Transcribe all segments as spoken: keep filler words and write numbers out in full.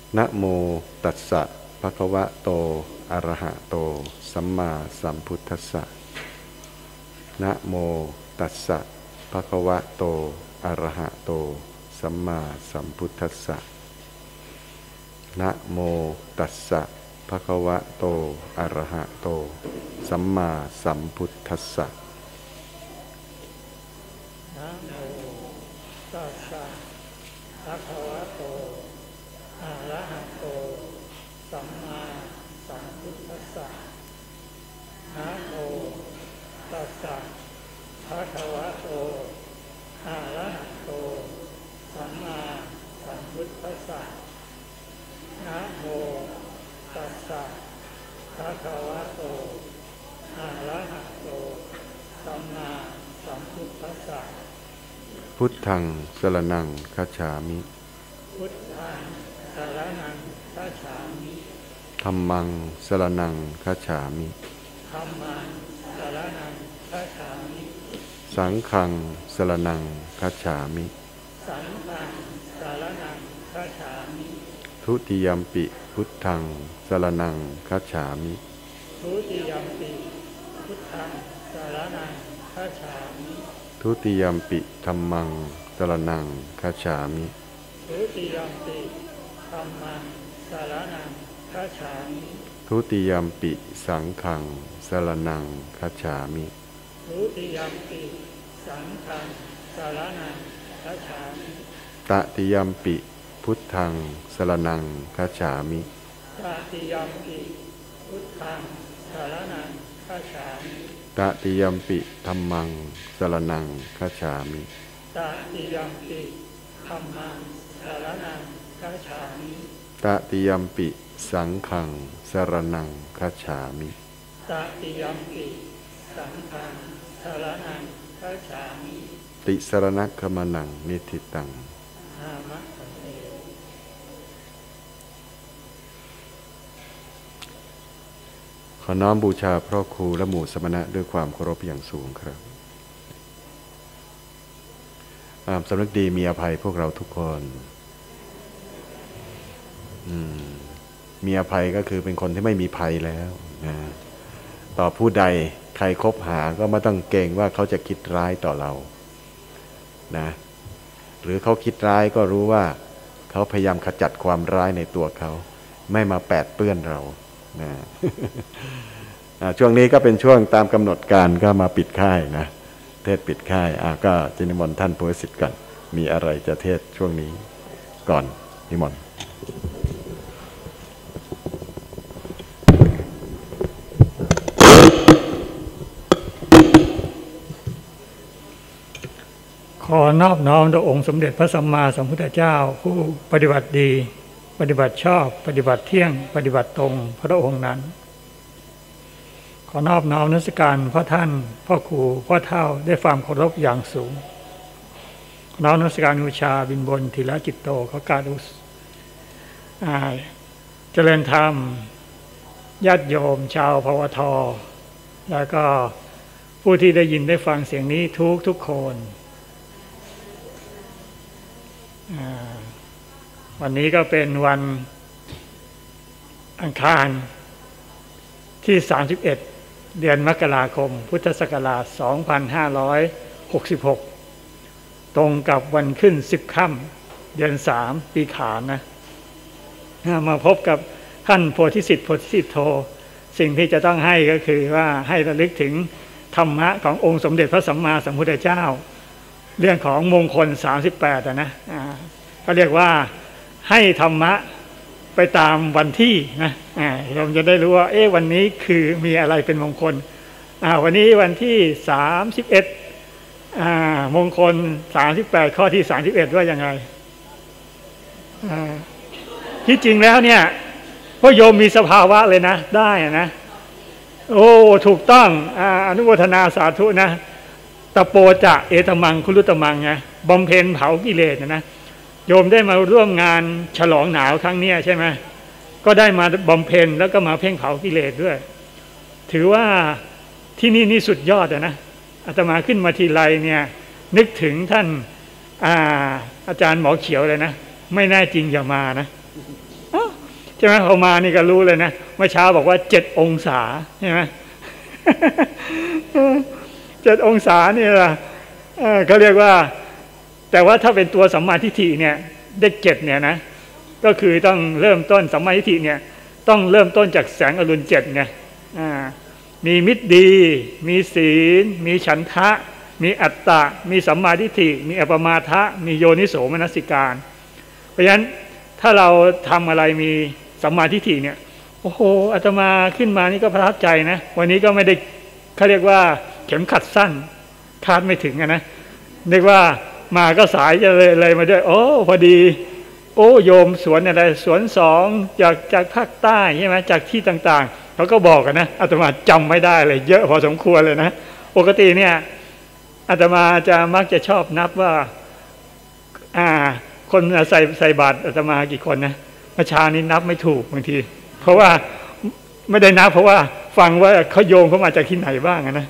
นะโมตัสสะภะคะวะโตอะระหะโตสัมมาสัมพุทธัสสะนะโมตัสสะภะคะวะโตอะระหะโตสัมมาสัมพุทธัสสะนะโมตัสสะภะคะวะโตอะระหะโตสัมมาสัมพุทธัสสะนะโมตัสสะภะคะวะโตอะระหะโตสัมมาสัมพุทธัสสะนะโมตัสสะภะคะวะโตอะระหะโตสัมมาสัมพุทธัสสะนะโมตัสสะภะคะวะโตอะระหะโตสัมมาสัมพุทธัสสะพุทธังสรณังคัจฉามิพุทธังสรณังคัจฉามิธัมมังสรณังคัจฉามิธัมมังสรณังคัจฉามิสังฆังสรณังคัจฉามิสังฆังสรณังคัจฉามิทุติยัมปิพุทธังสรณังคัจฉามิทุติยัมปิพุทธังสรณังคัจฉามิทุติยัมปิธัมมังสรณังคัจฉามิทุติยัมปิธัมมังสรณังคัจฉามิทุติยัมปิสังฆังสรณังคัจฉามิทุติยัมปิสังฆังสรณังคัจฉามิตติยัมปิพุทธังสรณังคัจฉามิตติยัมปิพุทธังสรณังคัจฉามิตติยัมปิธัมมังสรณังคัจฉามิตติยัมปิธัมมังสรณังคัจฉามิตติยัมปิสังฆังสรณังคัจฉามิตติยัมปิสังฆังสรณังคัจฉามิติสรณคัมมนังนิทิตังอามะเอขอน้อมบูชาพ่อครูและหมู่สมณะด้วยความเคารพอย่างสูงครับสำนึกดีมีอภัยพวกเราทุกคนมีอภัยก็คือเป็นคนที่ไม่มีภัยแล้วนะต่อผู้ใดใครคบหาก็ไม่ต้องเกรงว่าเขาจะคิดร้ายต่อเรานะหรือเขาคิดร้ายก็รู้ว่าเขาพยายามขจัดความร้ายในตัวเขาไม่มาแปดเปื้อนเรานะช่วงนี้ก็เป็นช่วงตามกำหนดการก็มาปิดค่ายนะเทศปิดค่ายอ่ะก็จินิมนต์ท่านผู้สิทธิ์ก่อนมีอะไรจะเทศช่วงนี้ก่อนนิมนต์ขอนอบน้อมต่อองค์สมเด็จพระสัมมาสัมพุทธเจ้าผู้ปฏิบัติดีปฏิบัติชอบปฏิบัติเที่ยงปฏิบัติตรงพระองค์นั้นขอนอบน้อมนมัสการพระท่านพ่อครูพ่อเฒ่าได้ความเคารพอย่างสูงน้อมนมัสการบูชาบิณฑลธีรจิตโตขอการอุสเจริญธรรมญาติโยมชาวภวทแล้วก็ผู้ที่ได้ยินได้ฟังเสียงนี้ทุกทุกคนวันนี้ก็เป็นวันอังคารที่สามสิบเอ็ดเดือนมกราคมพุทธศักราชสองพันห้าร้อยหกสิบหกตรงกับวันขึ้นสิบค่ำเดือนสามปีขานนะมาพบกับท่านโพธิสิทธิ์โพธิสิทธิ์โทสิ่งที่จะต้องให้ก็คือว่าให้ระลึกถึงธรรมะขององค์สมเด็จพระสัมมาสัมพุทธเจ้าเรื่องของมงคลสามสิบแปดนะก็เรียกว่าให้ธรรมะไปตามวันที่นะเราจะได้รู้ว่าเอ๊ะวันนี้คือมีอะไรเป็นมงคลวันนี้วันที่สามสิบเอ็ดมงคลสามสิบแปดข้อที่สามสิบเอ็ดว่ายังไงที่จริงแล้วเนี่ยพระโยมมีสภาวะเลยนะได้นะโอ้ถูกต้องอนุโมทนาสาธุนะตะโปจะเอตมังคุลุตมังไงบำเพ็ญเผากิเลสนะโยมได้มาร่วมงานฉลองหนาวครั้งนี้ใช่ไหมก็ได้มาบำเพ็ญแล้วก็มาเพ่งเผากิเลสด้วยถือว่าที่นี่นี่สุดยอดนะอาตมาขึ้นมาทีไรเนี่ยนึกถึงท่าน อา, อาจารย์หมอเขียวเลยนะไม่แน่จริงอย่ามานะใช่ไหมพอมานี่ก็รู้เลยนะเมื่อเช้าบอกว่าเจ็ดองศาใช่ไหม เจ็ดองศานี่ล่ะเขาเรียกว่าแต่ว่าถ้าเป็นตัวสัมมาทิฏฐิเนี่ยได้เจ็ดเนี่ยนะก็คือต้องเริ่มต้นสัมมาทิฏฐิเนี่ยต้องเริ่มต้นจากแสงอรุณเจ็ดไงมีมิตรดีมีศีลมีฉันทะมีอัตตะมีสัมมาทิฏฐิมีอัปมาทะมีโยนิโสมนสิการเพราะฉะนั้นถ้าเราทำอะไรมีสัมมาทิฏฐิเนี่ยโอ้โหอาตมาขึ้นมานี่ก็ประทับใจนะวันนี้ก็ไม่ได้เขาเรียกว่าเข็มขัดสั้นคาดไม่ถึงนะเรียกว่ามาก็สายจะเลยเลยมาด้วยโอ้พอดีโอ้โยมสวนอะไรสวนสองจากจากภาคใต้ใช่ไหมจากที่ต่างๆเขาก็บอกกันนะอาตมาจำไม่ได้เลยเยอะพอสมควรเลยนะปกติเนี่ยอาตมาจะมักจะชอบนับว่าอ่าคนใส่ใส่บาตรอาตมากี่คนนะเมื่อเช้านี้นับไม่ถูกบางทีเพราะว่าไม่ได้นับเพราะว่าฟังว่าเขาโยงเข้ามาจากที่ไหนบ้างนะ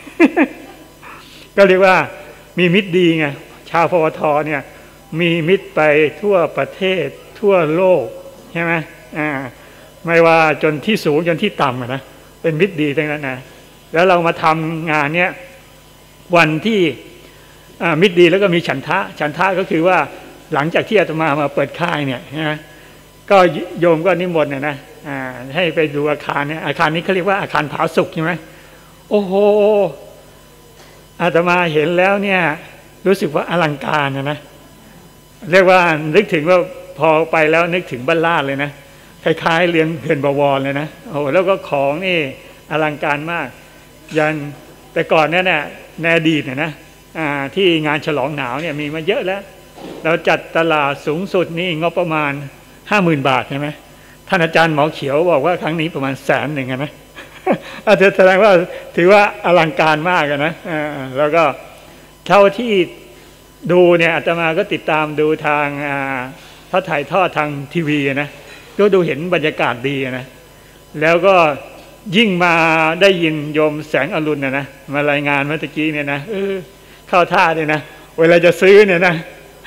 ก็เรียกว่ามีมิตรดีไงชาวพวทเนี่ยมีมิตรไปทั่วประเทศทั่วโลกใช่ไหมอ่าไม่ว่าจนที่สูงจนที่ต่ำนะเป็นมิตรดีทั้งนั้นนะแล้วเรามาทำงานเนี้ยวันที่มิตรดีแล้วก็มีฉันทะฉันทะก็คือว่าหลังจากที่อาตมามาเปิดค่ายเนี่ยนะก็โยมก็นิมนต์นะนะให้ไปดูอาคารเนี่ยอาคารนี้เขาเรียกว่าอาคารผาสุกใช่ไหมโอ้โหอาตมาเห็นแล้วเนี่ยรู้สึกว่าอลังการนะนะเรียกว่านึกถึงว่าพอไปแล้วนึกถึงบ้านลาดเลยนะคล้ายๆเรียนเขื่อนบวรเลยนะโอ้แล้วก็ของนี่อลังการมากยันแต่ก่อนเนี่ยนะในอดีตเนี่ยนะที่งานฉลองหนาวเนี่ยมีมาเยอะแล้วเราจัดตลาดสูงสุดนี่งบประมาณห้าหมื่นบาทใช่ไหมท่านอาจารย์หมอเขียวบอกว่าครั้งนี้ประมาณแสนหนึ่งนะอาจจะแสดงว่าถือว่าอลังการมากนะแล้วก็เท่าที่ดูเนี่ยอาตมาก็ติดตามดูทางพระถ่ายทอดทางทีวีนะก็ดูเห็นบรรยากาศดีนะแล้วก็ยิ่งมาได้ยินโยมแสงอรุณนะนะมารายงานเมื่อกี้เนี่ยนะเออเข้าท่าเนี่ยนะเวลาจะซื้อเนี่ยนะ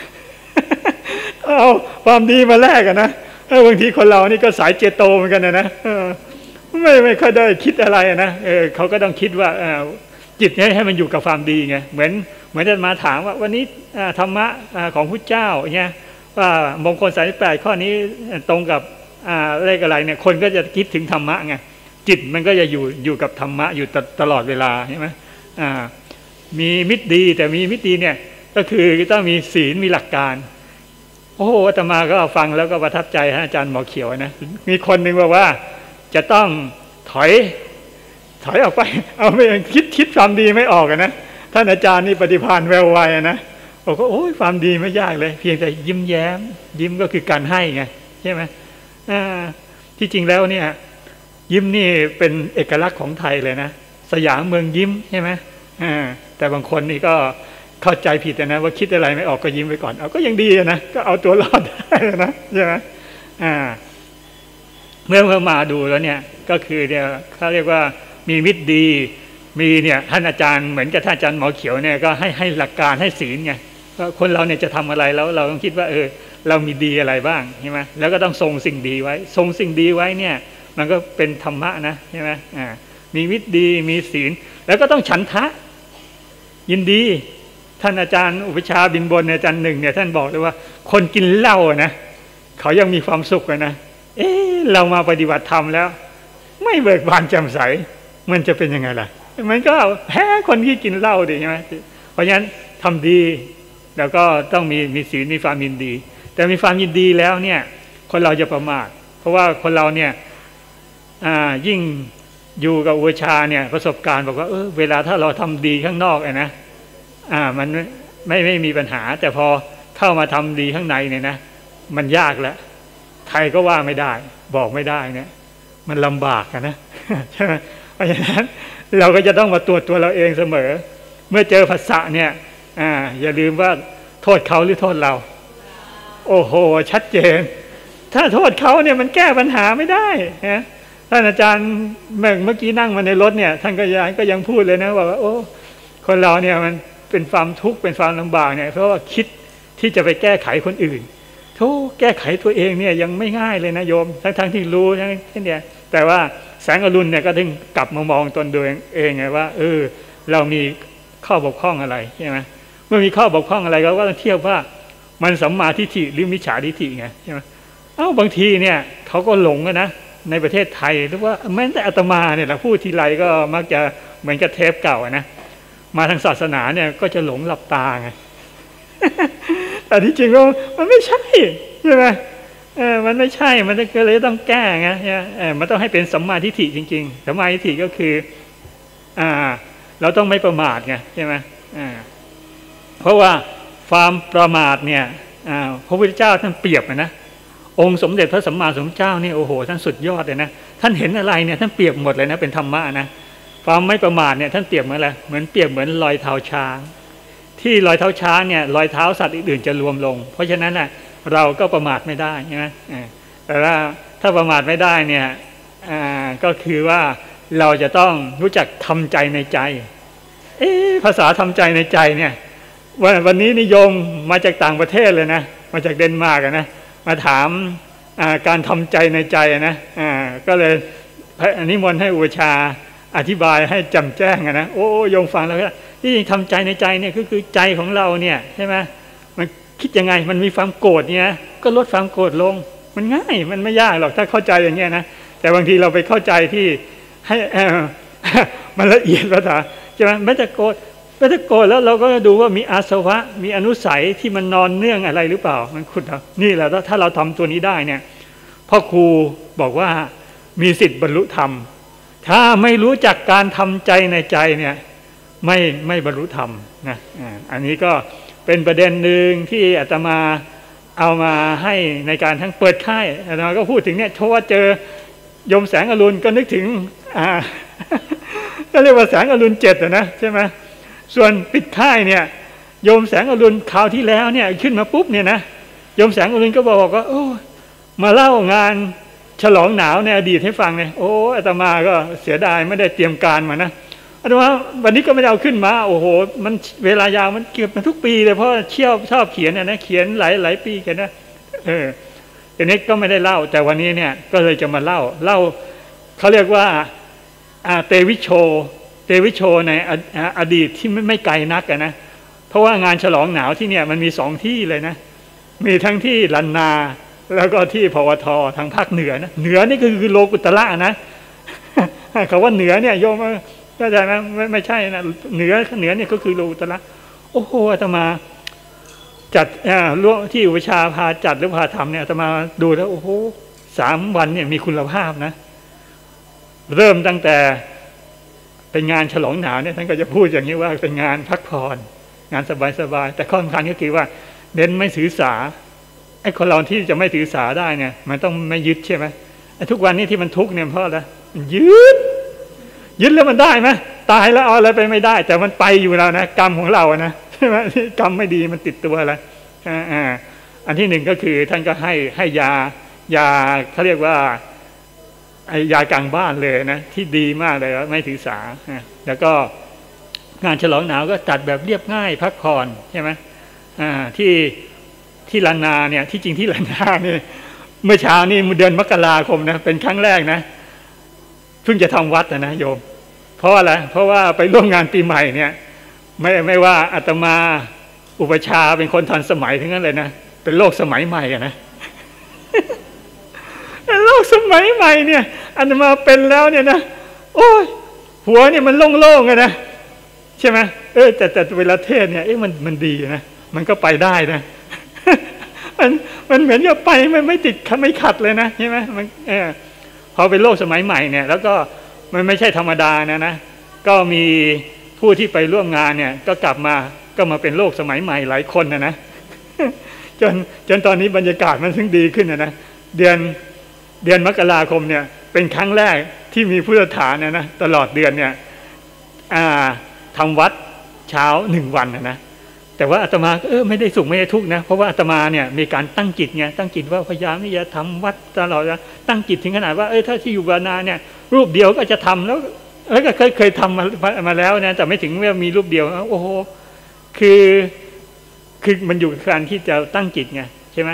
เอาความดีมาแลกกันนะบางทีคนเรานี่ก็สายเจโตเหมือนกันนะนะไม่ไม่ค่อยได้คิดอะไรนะเออเขาก็ต้องคิดว่าจิตนี้ให้มันอยู่กับความดีไงเหมือนเหมือนจะมาถามว่าวันนี้ธรรมะของพุทธเจ้าเงี้ยว่ามงคลสามสิบแปดข้อนี้ตรงกับเลขอะไรเนี่ยคนก็จะคิดถึงธรรมะไงจิตมันก็จะอยู่อยู่กับธรรมะอยู่ตลอดเวลาใช่ไหมมีมิตรดีแต่มีมิตรดีเนี่ยก็คือต้องมีศีลมีหลักการโอ้โหอาตมาก็ฟังแล้วก็ประทับใจท่านอาจารย์หมอเขียวนะมีคนหนึ่งบอกว่าจะต้องถอยถอยออกไปเอาไม่คิดคิดความดีไม่ออกนะท่านอาจารย์นี่ปฏิภาณแวววัยนะบอกว่าโอ้ยความดีไม่ยากเลยเพียงแต่ยิ้มแย้มยิ้มก็คือการให้ไงใช่ไหมที่จริงแล้วเนี่ยยิ้มนี่เป็นเอกลักษณ์ของไทยเลยนะสยามเมืองยิ้มใช่ไหมแต่บางคนนี่ก็เข้าใจผิดนะว่าคิดอะไรไม่ออกก็ยิ้มไปก่อนเอาก็ยังดีนะก็เอาตัวรอดได้นะใช่ไหมเมื่อเมื่อมาดูแล้วเนี่ยก็คือเนี่ยเขาเรียกว่ามีมิตรดีมีเนี่ยท่านอาจารย์เหมือนกับท่านอาจารย์หมอเขียวเนี่ยก็ให้ให้หลักการให้ศีลไงว่าคนเราเนี่ยจะทำอะไรแล้วเราต้องคิดว่าเออเรามีดีอะไรบ้างใช่ไหมแล้วก็ต้องทรงสิ่งดีไว้ทรงสิ่งดีไว้เนี่ยมันก็เป็นธรรมะนะใช่ไหมอ่ามีมิตรดีมีศีลแล้วก็ต้องฉันทะยินดีท่านอาจารย์อุปชาบินบนอาจารย์หนึ่งเนี่ยท่านบอกเลยว่าคนกินเหล้านะเขายังมีความสุขเลยนะเออเรามาปฏิบัติธรรมแล้วไม่เบิกบานแจ่มใสมันจะเป็นยังไงล่ะมันก็แพ้คนที่กินเหล้าดิใช่ไหมเพราะฉะนั้นทำดีแล้วก็ต้องมีมีศีลมีความยินดีแต่มีความยินดีแล้วเนี่ยคนเราจะประมาทเพราะว่าคนเราเนี่ยยิ่งอยู่กับอุปชาเนี่ยประสบการณ์บอกว่าเออเวลาถ้าเราทำดีข้างนอกนะอ่ามันไม่ไม่มีปัญหาแต่พอเข้ามาทำดีข้างในเนี่ยนะมันยากแล้วใครก็ว่าไม่ได้บอกไม่ได้เนี่ยมันลำบากนะใช่ไหมเพราะฉะนั้นเราก็จะต้องมาตรวจตัวเราเองเสมอเมื่อเจอภาษาเนี่ยอ่าอย่าลืมว่าโทษเขาหรือโทษเราโอ้โหชัดเจนถ้าโทษเขาเนี่ยมันแก้ปัญหาไม่ได้นะท่านอาจารย์เมื่อกี้นั่งมาในรถเนี่ยท่านก็ยังก็ยังพูดเลยนะว่าโอ้คนเราเนี่ยมันเป็นความทุกข์เป็นความลำบากเนี่ยเพราะว่าคิดที่จะไปแก้ไขคนอื่นโทธ่แก้ไขตัวเองเนี่ยยังไม่ง่ายเลยนะโยมทั้งทั้งที่รู้ทั้งที่เนี่ยแต่ว่าแสงอรุณเนี่ยก็ถึงกลับมามองตนตัวเองไงว่าเออเรามีข้อบกพร่องอะไรใช่ไหมเมื่อมีข้อบกพร่องอะไรเราก็ต้องเทียบว่ามันสัมมาทิฏฐิหรือมิจฉาทิฏฐิไงใช่ไหมเอ้าบางทีเนี่ยเขาก็หลงนะในประเทศไทยหรือว่าแม้แต่อาตมาเนี่ยเราพูดทีไรก็มักจะเหมือนกับเทปเก่านะมาทางศาสนาเนี่ยก็จะหลงหลับตาไง แต่ที่จริงก็มันไม่ใช่ใช่ไหมเออมันไม่ใช่มันก็เลยต้องแก้ไงเออมันต้องให้เป็นสัมมาทิฏฐิจริงๆสัมมาทิฏฐิก็คืออ่าเราต้องไม่ประมาทไงใช่ไหมอ่าเพราะว่าความประมาทเนี่ยอ่าพระพุทธเจ้าท่านเปรียบนะองค์สมเด็จพระสัมมาสัมพุทธเจ้านี่โอ้โหท่านสุดยอดเลยนะท่านเห็นอะไรเนี่ยท่านเปรียบหมดเลยนะเป็นธรรมะนะความไม่ประมาทเนี่ยท่านเปรียบเหมือนอะไรเหมือนเปรียบเหมือนรอยเท้าช้างที่รอยเท้าช้างเนี่ยรอยเท้าสัตว์อื่นๆจะรวมลงเพราะฉะนั้นน่ะเราก็ประมาทไม่ได้ใช่ไหมแต่ว่าถ้าประมาทไม่ได้เนี่ยก็คือว่าเราจะต้องรู้จักทำใจในใจเอ๊ะภาษาทำใจในใจเนี่ยวันวันนี้นิยมมาจากต่างประเทศเลยนะมาจากเดนมาร์กนะมาถามการทำใจในใจนะก็เลยนิมนต์ให้อุปชาอธิบายให้จำแจ้งนะโอ้โยมฟังแล้วก็ที่จริงทำใจในใจเนี่ยก็คือใจของเราเนี่ยใช่ไหมมันคิดยังไงมันมีความโกรธเนี่ยก็ลดความโกรธลงมันง่ายมันไม่ยากหรอกถ้าเข้าใจอย่างเงี้ยนะแต่บางทีเราไปเข้าใจที่ให้มันละเอียดภาษาใช่ไหมไม่จะโกรธไม่จะโกรธแล้วเราก็ดูว่ามีอาสวะมีอนุสัยที่มันนอนเนื่องอะไรหรือเปล่ามันขุดเอานี่แหละถ้าเราทำตัวนี้ได้เนี่ยพ่อครูบอกว่ามีสิทธิ์บรรลุธรรมถ้าไม่รู้จักการทำใจในใจเนี่ยไม่ไม่บรรลุธรรมนะอันนี้ก็เป็นประเด็นหนึ่งที่อาตมาเอามาให้ในการทั้งเปิดค่ายอาตมาก็พูดถึงเนี่ยเพราะว่าเจอโยมแสงอรุณก็นึกถึงอ่า ก็เรียกว่าแสงอรุณเจ็ดนะใช่ไหมส่วนปิดค่ายเนี่ยโยมแสงอรุณคราวที่แล้วเนี่ยขึ้นมาปุ๊บเนี่ยนะโยมแสงอรุณก็บอกว่าโอ้มาเล่างานฉลองหนาวในอดีตให้ฟังเลยโอ้อาตมาก็เสียดายไม่ได้เตรียมการมานะอาตมาวันนี้ก็ไม่ได้เอาขึ้นมาโอ้โหมันเวลายาวมันเก็บมาทุกปีเลยเพราะเชี่ยวชอบเขียนนะเขียนหลายหลายปีกันนะเออทีนี้ก็ไม่ได้เล่าแต่วันนี้เนี่ยก็เลยจะมาเล่าเล่าเขาเรียกว่าอาเตวิโชเตวิโชในอดีตที่ไม่ไม่ไกลนักนะ เพราะว่างานฉลองหนาวที่เนี่ยมันมีสองที่เลยนะมีทั้งที่ลันนาแล้วก็ที่พวททางภาคเหนือนะเหนือนี่ก็คือโลกุตระนะคำว่าเหนือเนี่ยโยมเข้าใจไหมไม่ไม่ใช่นะเหนือเหนือเนี่ยก็คือโลกุตระโอ้โหอาตมาจัดร่วมที่อุปชาพาจัดหรือพาทำเนี่ยอาตมาดูแล้วโอ้โหสามวันเนี่ยมีคุณภาพนะเริ่มตั้งแต่เป็นงานฉลองหนาวเนี่ยท่านก็จะพูดอย่างนี้ว่าเป็นงานพักผ่อนงานสบายๆแต่ข้อสำคัญก็คือว่าเน้นไม่ถือสาไอ้คนเราที่จะไม่ถือสาได้เนี่ยมันต้องไม่ยึดใช่ไหมไอ้ทุกวันนี้ที่มันทุกข์เนี่ยเพราะอะไรมันยึดยึดแล้วมันได้ไหมตายแล้วเอาอะไรไปไม่ได้แต่มันไปอยู่แล้วนะกรรมของเรานะใช่ไหมกรรมไม่ดีมันติดตัวอะไรอ่าอันที่หนึ่งก็คือท่านก็ให้ให้ยายาเขาเรียกว่าไอ้ยากลางบ้านเลยนะที่ดีมากเลยไม่ถือสาแล้วก็งานฉลองหนาวก็จัดแบบเรียบง่ายพักผ่อนใช่ไหมอ่าที่ที่ลานาเนี่ยที่จริงที่ลานาเนี่ยเมื่อเช้านี่เดือนมกราคมนะเป็นครั้งแรกนะเพิ่งจะทำวัดนะนะโยมเพราะอะไรเพราะว่าไปร่วมงานปีใหม่เนี่ยไม่ไม่ว่าอาตมาอุปชาเป็นคนทันสมัยทั้งนั้นเลยนะเป็นโลกสมัยใหม่อะนะ โลกสมัยใหม่เนี่ยอาตมาเป็นแล้วเนี่ยนะโอ้ยหัวเนี่ยมันโล่งๆอะนะใช่ไหมเออแต่แต่เวลาเทศเนี่ยเอ๊ะมันมันดีนะมันก็ไปได้นะ มันมันเหมือนกับไปมันไม่ติดไม่ขัดเลยนะใช่ไหมมันเออพอเป็นโลกสมัยใหม่เนี่ยแล้วก็มันไม่ใช่ธรรมดานะนะก็มีผู้ที่ไปร่วมงานเนี่ยก็กลับมาก็มาเป็นโลกสมัยใหม่หลายคนนะนะจนจนตอนนี้บรรยากาศมันถึงดีขึ้นนะนะเดือนเดือนมกราคมเนี่ยเป็นครั้งแรกที่มีผู้ฐานนะนะตลอดเดือนเนี่ยทำวัดเช้าหนึ่งวันนะนะแต่ว่าอาตมาเออไม่ได้สุขไม่ได้ทุกข์นะเพราะว่าอาตมาเนี่ยมีการตั้งจิตไงตั้งจิตว่าพยายามที่จะทำวัดตลอดนะตั้งจิตถึงขนาดว่าเออถ้าที่อยู่บานาเนี่ยรูปเดียวก็จะทำแล้วแล้วก็เคยเคยทำมามาแล้วนะแต่ไม่ถึงว่ามีรูปเดียวโอ้โหคือคือมันอยู่กับการที่จะตั้งจิตไงใช่ไหม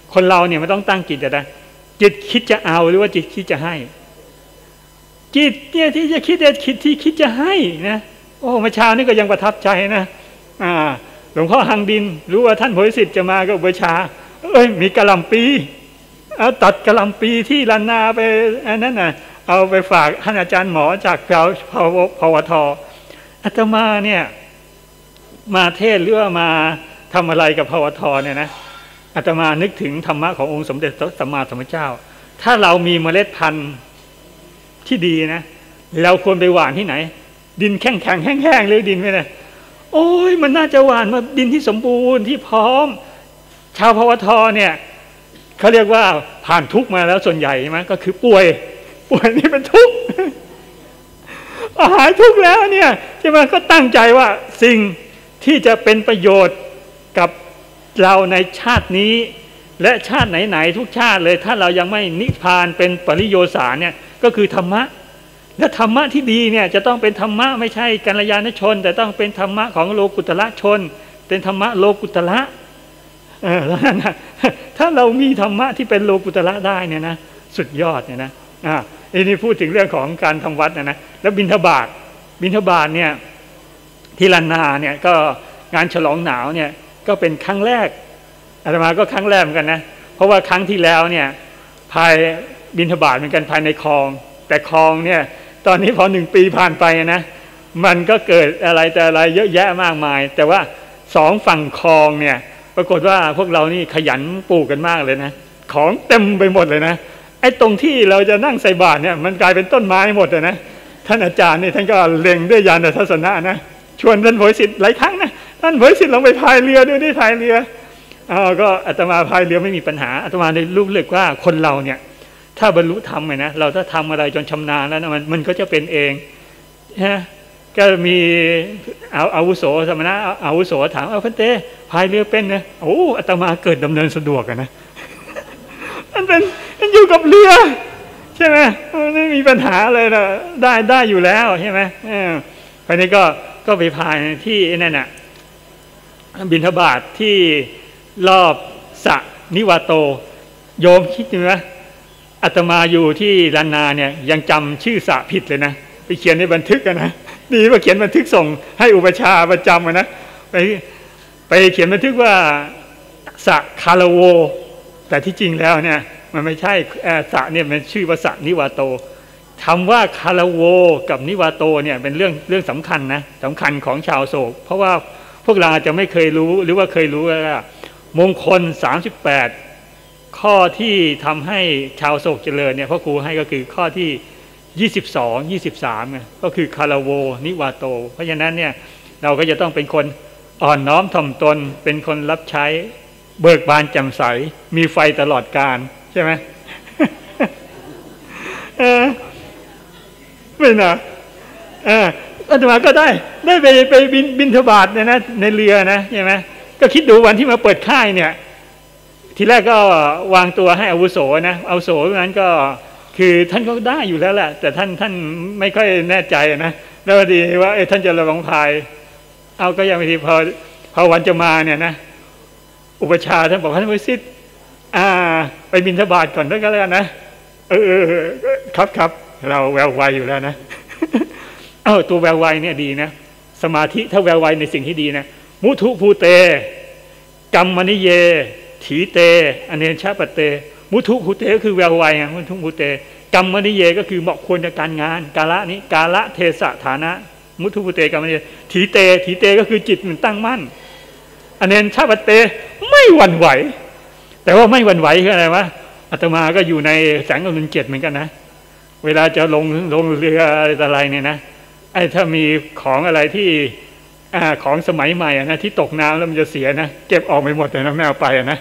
คนเราเนี่ยมันต้องตั้งจิตนะจิตคิดจะเอาหรือว่าจิตคิดจะให้จิตเนี่ยที่จะคิดเนี่ยคิดที่คิดจะให้นะโอ้เมื่อเช้านี่ก็ยังประทับใจนะอ่าหลวงพ่อหังดินรู้ว่าท่านโพธิสิทธิ์จะมาก็บูชาเอ้ยมีกะหล่ำปีเอาตัดกะหล่ำปีที่ลานนาไปอันนั้นน่ะเอาไปฝากท่านอาจารย์หมอจากแถวพวทอาตมาเนี่ยมาเทศหรือว่ามาทำอะไรกับพวทเนี่ยนะอาตมานึกถึงธรรมะขององค์สมเด็จสัมมาสัมพุทธเจ้าถ้าเรามีเมล็ดพันธุ์ที่ดีนะเราควรไปหว่านที่ไหนดินแข็งแข็งแห้งๆหรือดินไม่ได้โอ้ยมันน่าจะหว่านมาดินที่สมบูรณ์ที่พร้อมชาวพวทเนี่ยเขาเรียกว่าผ่านทุกข์มาแล้วส่วนใหญ่ใช่ไหมก็คือป่วยป่วยนี่เป็นทุกข์หายทุกข์แล้วเนี่ยใช่ไหมก็ตั้งใจว่าสิ่งที่จะเป็นประโยชน์กับเราในชาตินี้และชาติไหนๆทุกชาติเลยถ้าเรายังไม่นิพพานเป็นปริโยสารเนี่ยก็คือธรรมะและธรรมะที่ดีเนี่ยจะต้องเป็นธรรมะไม่ใช่กัลยาณชนแต่ต้องเป็นธรรมะของโลกุตละชนเป็นธรรมะโลกุตละเออแล้วนะถ้าเรามีธรรมะที่เป็นโลกุตละได้เนี่ยนะสุดยอดเนี่ยนะอ่าอันนี้พูดถึงเรื่องของการทำวัดนะนะแล้วบิณฑบาตบิณฑบาตเนี่ยที่ลานนาเนี่ยก็งานฉลองหนาวเนี่ยก็เป็นครั้งแรกอาตมาก็ครั้งแรกเหมือนกันนะเพราะว่าครั้งที่แล้วเนี่ยภายบิณฑบาตเหมือนกันภายในคลองแต่คลองเนี่ยตอนนี้พอหนึ่งปีผ่านไปนะมันก็เกิดอะไรแต่อะไรเยอะแยะมากมายแต่ว่าสองฝั่งคลองเนี่ยปรากฏว่าพวกเรานี่ขยันปลูกกันมากเลยนะของเต็มไปหมดเลยนะไอ้ตรงที่เราจะนั่งใส่บาตรเนี่ยมันกลายเป็นต้นไม้หมดเลยนะท่านอาจารย์นี่ท่านก็เล็งด้วยญาณทัศนะนะชวนท่านโพธิสิทธิ์หลายครั้งนะท่านโพธิสิทธิ์ลงไปพายเรือด้วยนี่พายเรืออ้าวก็อาตมาพายเรือไม่มีปัญหาอาตมาได้รู้เลยว่าคนเราเนี่ยถ้าบรรลุธรรมไงนะเราถ้าทำอะไรจนชำนาญแล้วนะมันมันก็จะเป็นเองนะก็มีเอาอาวุโสสมณะอาวุโสถามเอาพันเต้พายเรือเป็นนะโอ้อาตมาเกิดดำเนินสะดวกนะ มันเป็นมันอยู่กับเรือใช่ไหมไม่มีปัญหาเลยนะได้ได้อยู่แล้วใช่ไหมภายในก็ก็ไปพายที่นั่นน่ะบิณฑบาตที่รอบสระนิวาโตโยมคิดดูไหมอาตมาอยู่ที่ลานนาเนี่ยยังจำชื่อสระผิดเลยนะไปเขียนในบันทึกกันนะดีว่าเขียนบันทึกส่งให้อุปชาประจำนะไปไปเขียนบันทึกว่าสระคาราโวแต่ที่จริงแล้วเนี่ยมันไม่ใช่สระเนี่ยมันชื่อว่าสระนิวาโตคำว่าคาราโวกับนิวาโตเนี่ยเป็นเรื่องเรื่องสำคัญนะสำคัญของชาวโศกเพราะว่าพวกเราอาจจะไม่เคยรู้หรือว่าเคยรู้ว่ามงคลสามสิบแปดข้อที่ทำให้ชาวโศกเจริญเนี่ยพ่อครูให้ก็คือข้อที่ยี่สิบสอง ยี่สิบสามก็คือคาราโวนิวาโตเพราะฉะนั้นเนี่ยเราก็จะต้องเป็นคนอ่อนน้อมถ่อมตนเป็นคนรับใช้เบิกบานแจ่มใสมีไฟตลอดกาลใช่ไหม เออไม่นะเอออาตมาก็ได้ได้ไปไปบินบินทบาทเนี่ยนะในเรือนะใช่ไหมก็คิดดูวันที่มาเปิดค่ายเนี่ยทีแรกก็วางตัวให้อาวุโสนะอาวุโสนั้นก็คือท่านก็ได้อยู่แล้วแหละแต่ท่านท่านไม่ค่อยแน่ใจนะแล้วดีว่าเออท่านจะระวังภายเอาก็ยังไม่ทีพอพอวันจะมาเนี่ยนะอุปชาท่านบอกท่านวิสิตอ่าไปบิณฑบาตก่อนด้วยกันแล้วนะเออเออครับครับเราแววไวอยู่แล้วนะเออตัวแววไวเนี่ยดีนะสมาธิถ้าแววไวในสิ่งที่ดีนะมุทุภูเตกัมมณิเยถีเตอเนชะปะเตมุทุภูเตก็คือแววไวไงมุทุภูเตกัมมณิเยก็คือเหมาะควรกับการงานกาละนี้กาละเทศะฐานะมุทุภูเตกัมมณิเยถีเตถีเตก็คือจิตมันตั้งมั่นอเนชะปะเตไม่หวั่นไหวแต่ว่าไม่หวั่นไหวคืออะไรวะอาตมาก็อยู่ในแสงอรุณเจ็ดเหมือนกันนะเวลาจะลงลงเรืออะไรเนี่ยนะไอ้ถ้ามีของอะไรที่อ่าของสมัยใหม่นะที่ตกน้ำแล้วมันจะเสียนะเก็บออกไปหมดเลยนะไม่เอาไปนะ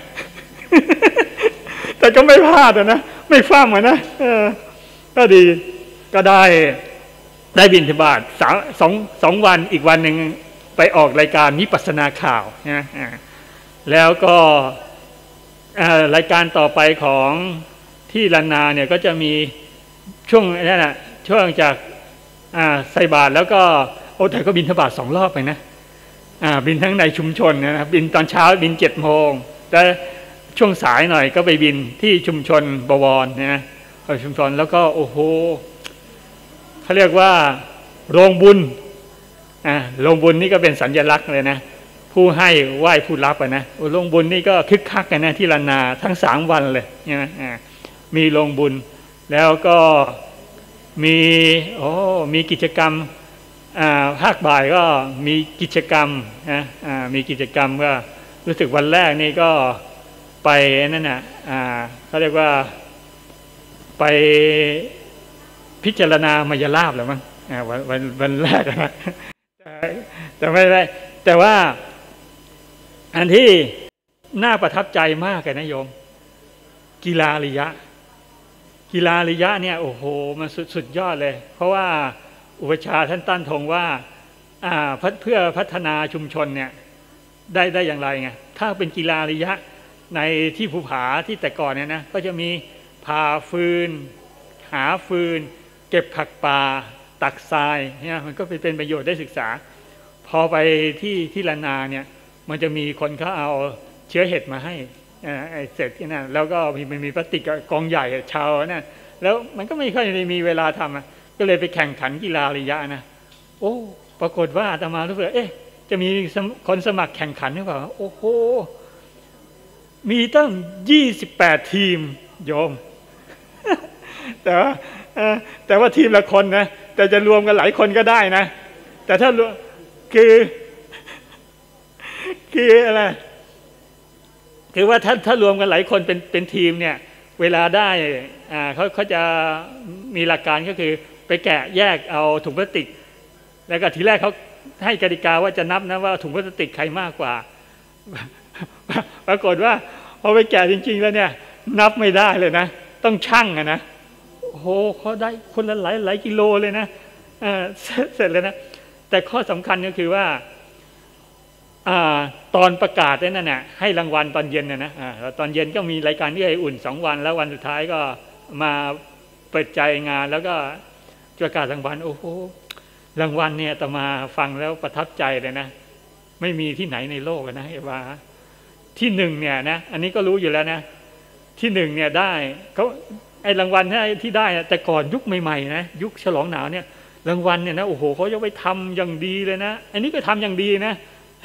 แต่ก็ไม่พลาดนะไม่ฟ้ามนะเออก็ดีก็ได้ได้บิณฑบาตสามสองสองวันอีกวันหนึ่งไปออกรายการวิปัสสนาข่าวนะแล้วก็รายการต่อไปของที่ลานนาเนี่ยก็จะมีช่วงนั่นแหละช่วงจากใส่บาตรแล้วก็โอ้แต่ก็บิณฑบาตสองรอบไปนะบินทั้งในชุมชนนะบินตอนเช้าบินเจ็ดโมงแต่ช่วงสายหน่อยก็ไปบินที่ชุมชนบวรนะชุมชนแล้วก็โอ้โหเขาเรียกว่าโรงบุญอ่าโรงบุญนี่ก็เป็นสัญลักษณ์เลยนะผู้ให้ไหว้ผู้รับอ่ะนะโรงบุญนี่ก็คึกคักกันนะที่ลานาทั้งสามวันเลยนะอ่ามีโรงบุญแล้วก็มีโอ้มีกิจกรรมอ่าภาคบ่ายก็มีกิจกรรมนะอ่ามีกิจกรรมก็รู้สึกวันแรกนี่ก็ไปนั่นน่ะอ่าเขาเรียกว่าไปพิจารณามายาลาภหรือมั้งอ่าวันวันวันแรกนะแต่ไม่ได้แต่ว่าอันที่น่าประทับใจมากเลยนะโยมกีฬาริยะกีฬาริยะเนี่ยโอ้โหมันสุดสุดยอดเลยเพราะว่าอุปชาท่านตั้นธงว่าอ่าเพื่อพัฒนาชุมชนเนี่ยได้ได้อย่างไรไงถ้าเป็นกีฬาริยะในที่ภูผาที่แต่ก่อนเนี่ยนะก็จะมีพาฟืนหาฟืนเก็บผักป่าตักทรายเนี่ยมันก็เป็นประโยชน์ได้ศึกษาพอไปที่ที่ลานาเนี่ยมันจะมีคนเขาเอาเชื้อเห็ดมาให้ไอ้เสร็จที่นั่นแล้วก็มีมันมีพลาสติกกองใหญ่ชาวนั่นแล้วมันก็ไม่ค่อยได้มีเวลาทำก็เลยไปแข่งขันกีฬาริยะนะโอ้ปรากฏว่าอาตมารู้สึกเอ๊ะจะมีคนสมัครแข่งขันหรือเปล่าโอ้โหมีตั้งยี่สิบแปดทีมโยมแต่ว่าแต่ว่าทีมละคนนะแต่จะรวมกันหลายคนก็ได้นะแต่ถ้ารวมคือคืออะไรคือว่าถ้าถ้ารวมกันหลายคนเป็นเป็นทีมเนี่ยเวลาได้อ่าเขาเขาจะมีหลักการก็คือไปแกะแยกเอาถุงพลาสติกแล้วก็ทีแรกเขาให้กติกาว่าจะนับนะว่าถุงพลาสติกใครมากกว่าปรากฏว่าพอไปแกะจริงๆแล้วเนี่ยนับไม่ได้เลยนะต้องชั่งอะนะโอ้โหเขาได้คนละหลายหลายกิโลเลยนะอ่าเสร็จแล้วนะแต่ข้อสำคัญก็คือว่าอ่าตอนประกาศนั่นน่ะให้รางวัลตอนเย็นนะนะอ่าตอนเย็นก็มีรายการที่ไออุ่นสองวันแล้ววันสุดท้ายก็มาเปิดใจงานแล้วก็ประกาศรางวัลโอ้โหรางวัลเนี่ยแต่มาฟังแล้วประทับใจเลยนะไม่มีที่ไหนในโลกนะไอ้ว่าที่หนึ่งเนี่ยนะอันนี้ก็รู้อยู่แล้วนะที่หนึ่งเนี่ยได้เขาไอ้รางวัลที่ได้แต่ก่อนยุคใหม่ๆนะยุคฉลองหนาวเนี่ยรางวัลเนี่ยนะโอ้โหเขาจะไปทำอย่างดีเลยนะอันนี้ก็ทำอย่างดีนะ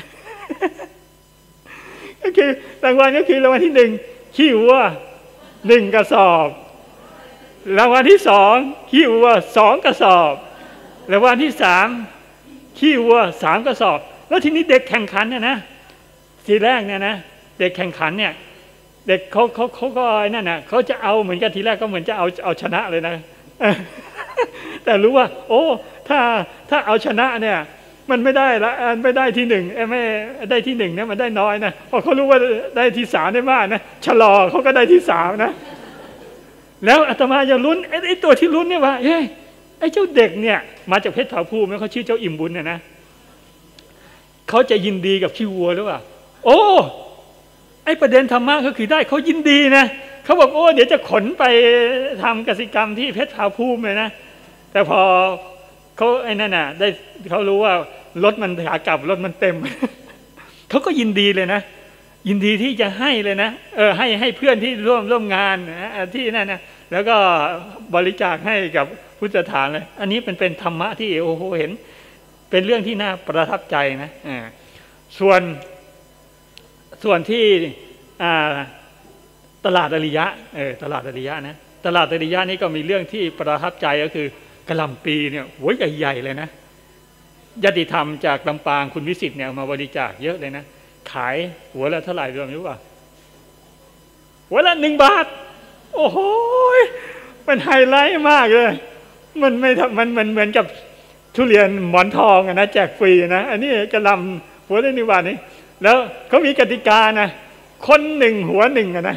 ก็คือรางวัลก็คือรางวัลที่หนึ่งขี้วัวหนึ่งกระสอบรางวัลที่สองขี้วัวสองกระสอบรางวัลที่สามขี้วัวสามกระสอบแล้วทีนี้เด็กแข่งขันเนี่ยนะทีแรกเนี่ยนะเด็กแข่งขันเนี่ยเด็กเขาเขาเขาก็ไอ้นั่นน่ะเขาจะเอาเหมือนกันทีแรกก็เหมือนจะเอาเอาชนะเลยนะ แต่รู้ว่าโอ้ถ้าถ้าเอาชนะเนี่ยมันไม่ได้ละไม่ได้ที่หนึ่งไม่ได้ที่หนึ่งเนี่ยมันได้น้อยนะพอเขารู้ว่าได้ที่สามได้มากนะชะลอเขาก็ได้ที่สามนะแล้วอาตมาจะลุ้นไอ้ไอ้ตัวที่ลุ้นเนี่ยว่าเฮ้ยไอ้เจ้าเด็กเนี่ยมาจากเพชรเถาภูมิเขาชื่อเจ้าอิ่มบุญเนี่ยนะเขาจะยินดีกับขี้วัวหรือเปล่าโอ้ไอ้ประเด็นธรรมะก็คือได้เขายินดีนะเขาบอกโอ้เดี๋ยวจะขนไปทำกสิกรรมที่เพชรเถาภูมิเลยนะแต่พอเขาไอ้นั่นน่ะได้เขารู้ว่ารถมันขากลับรถมันเต็ม เขาก็ยินดีเลยนะยินดีที่จะให้เลยนะเออให้ให้เพื่อนที่ร่วมร่วมงานนะที่นั่นนะแล้วก็บริจาคให้กับพุทธสถานเลยอันนี้เป็นเป็นธรรมะที่โอ้โหเห็นเป็นเรื่องที่น่าประทับใจนะอ่าส่วนส่วนที่อ่าตลาดอริยะเออตลาดอริยะนะตลาดอริยะนี่ก็มีเรื่องที่ประทับใจก็คือกะหล่ำปีเนี่ยหัวใหญ่ๆเลยนะญาติธรรมจากลำปางคุณวิสิทธิ์เนี่ยมาบริจาคเยอะเลยนะขายหัวละเท่าไหร่รู้ป่ะหัวละหนึ่งบาทโอ้โหมันไฮไลท์มากเลยมันไม่มันมันเหมือนกับทุเรียนหมอนทองนะแจกฟรีนะอันนี้กะหล่ำหัวละหนึ่งบาทนี่แล้วเขามีกติกานะคนหนึ่งหัวหนึ่งนะ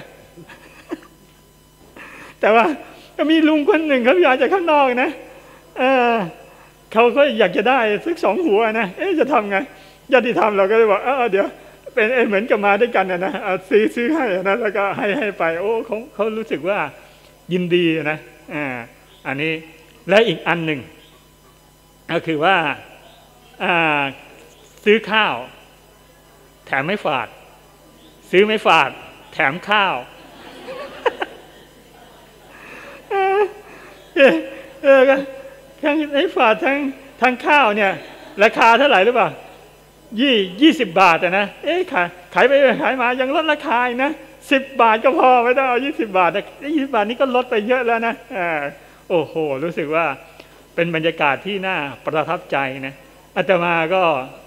แต่ว่าก็มีลุงคนหนึ่งเขาอยากจะข้างนอกนะเออเขาก็อยากจะได้สักสองหัวนะเอ๊ะจะทำไงญาติธรรมเราก็เลยบอกเออเดี๋ยวเป็นเหมือนกับมาด้วยกันนะซื้อซื้อให้นะแล้วก็ให้ให้ไปโอ้เขาเขารู้สึกว่ายินดีนะอ่าอันนี้และอีกอันหนึ่งก็คือว่าอ่าซื้อข้าวแถมไม่ฝาดซื้อไม่ฝาดแถมข้าวเออเออทั้งไอ้ฝาดทั้งทั้งข้าวเนี่ยราคาเท่าไหร่หรือเปล่ายี่ยี่สิบบาทนะเอ๊ะขายขายไปขายมายังลดราคานะสิบบาทก็พอไม่ต้องเอายี่สิบบาทนะยี่สิบบาทนี้ก็ลดไปเยอะแล้วนะอ่าโอ้โหรู้สึกว่าเป็นบรรยากาศที่น่าประทับใจนะอาตมาก็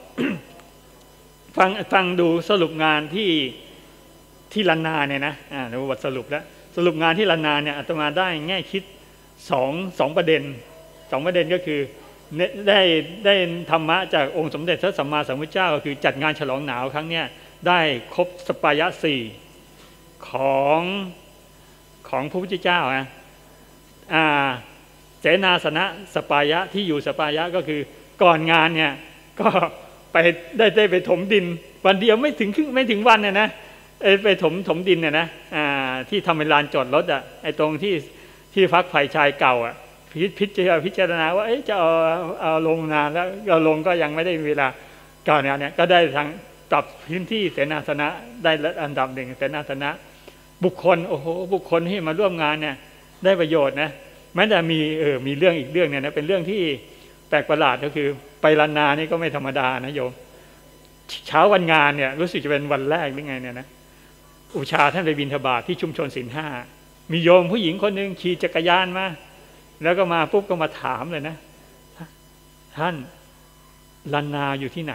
ฟังฟังดูสรุปงานที่ที่ลันนาเนี่ยนะอ่าในบทสรุปแล้วสรุปงานที่ลันนาเนี่ยอาตมาได้แง่คิดสองสองประเด็นสองประเด็นก็คือได้ได้ธรรมะจากองค์สมเด็จพระสัมมาสัมพุทธเจ้าก็คือจัดงานฉลองหนาวครั้งเนี้ยได้ครบสปายะสี่ของของพระพุทธเจ้านะอ่าเสนาสนะสปายะที่อยู่สปายะก็คือก่อนงานเนี่ยก็ไปได้ได้ไปถมดินวันเดียวไม่ถึงครึ่งไม่ถึงวันเนี่ยนะไปถมถมดินเนี่ยนะอ่าที่ทำเป็นลานจอดรถอ่ะไอ้ตรงที่ที่พักฝ่ายชายเก่าอ่ะพิจารณาพิจารณาว่าเอ๊ะจะเอาเอาลงนานแล้วเอาลงก็ยังไม่ได้เวลาก่อนเนี่ยก็ได้ทางปรับพื้นที่เสนาสนะได้อันดับหนึ่งเสนาสนะบุคคลโอ้โหบุคคลที่มาร่วมงานเนี่ยได้ประโยชน์นะแม้แต่มีเออมีเรื่องอีกเรื่องเนี่ยนะเป็นเรื่องที่แปลกประหลาดก็คือไปลานนานี่ก็ไม่ธรรมดานะโยมเช้าวันงานเนี่ยรู้สึกจะเป็นวันแรกหรือไงเนี่ยนะอุชาท่านไปบิณฑบาตที่ชุมชนศีลห้ามีโยมผู้หญิงคนหนึ่งขี่จักรยานมาแล้วก็มาปุ๊บก็มาถามเลยนะท่านลานนาอยู่ที่ไหน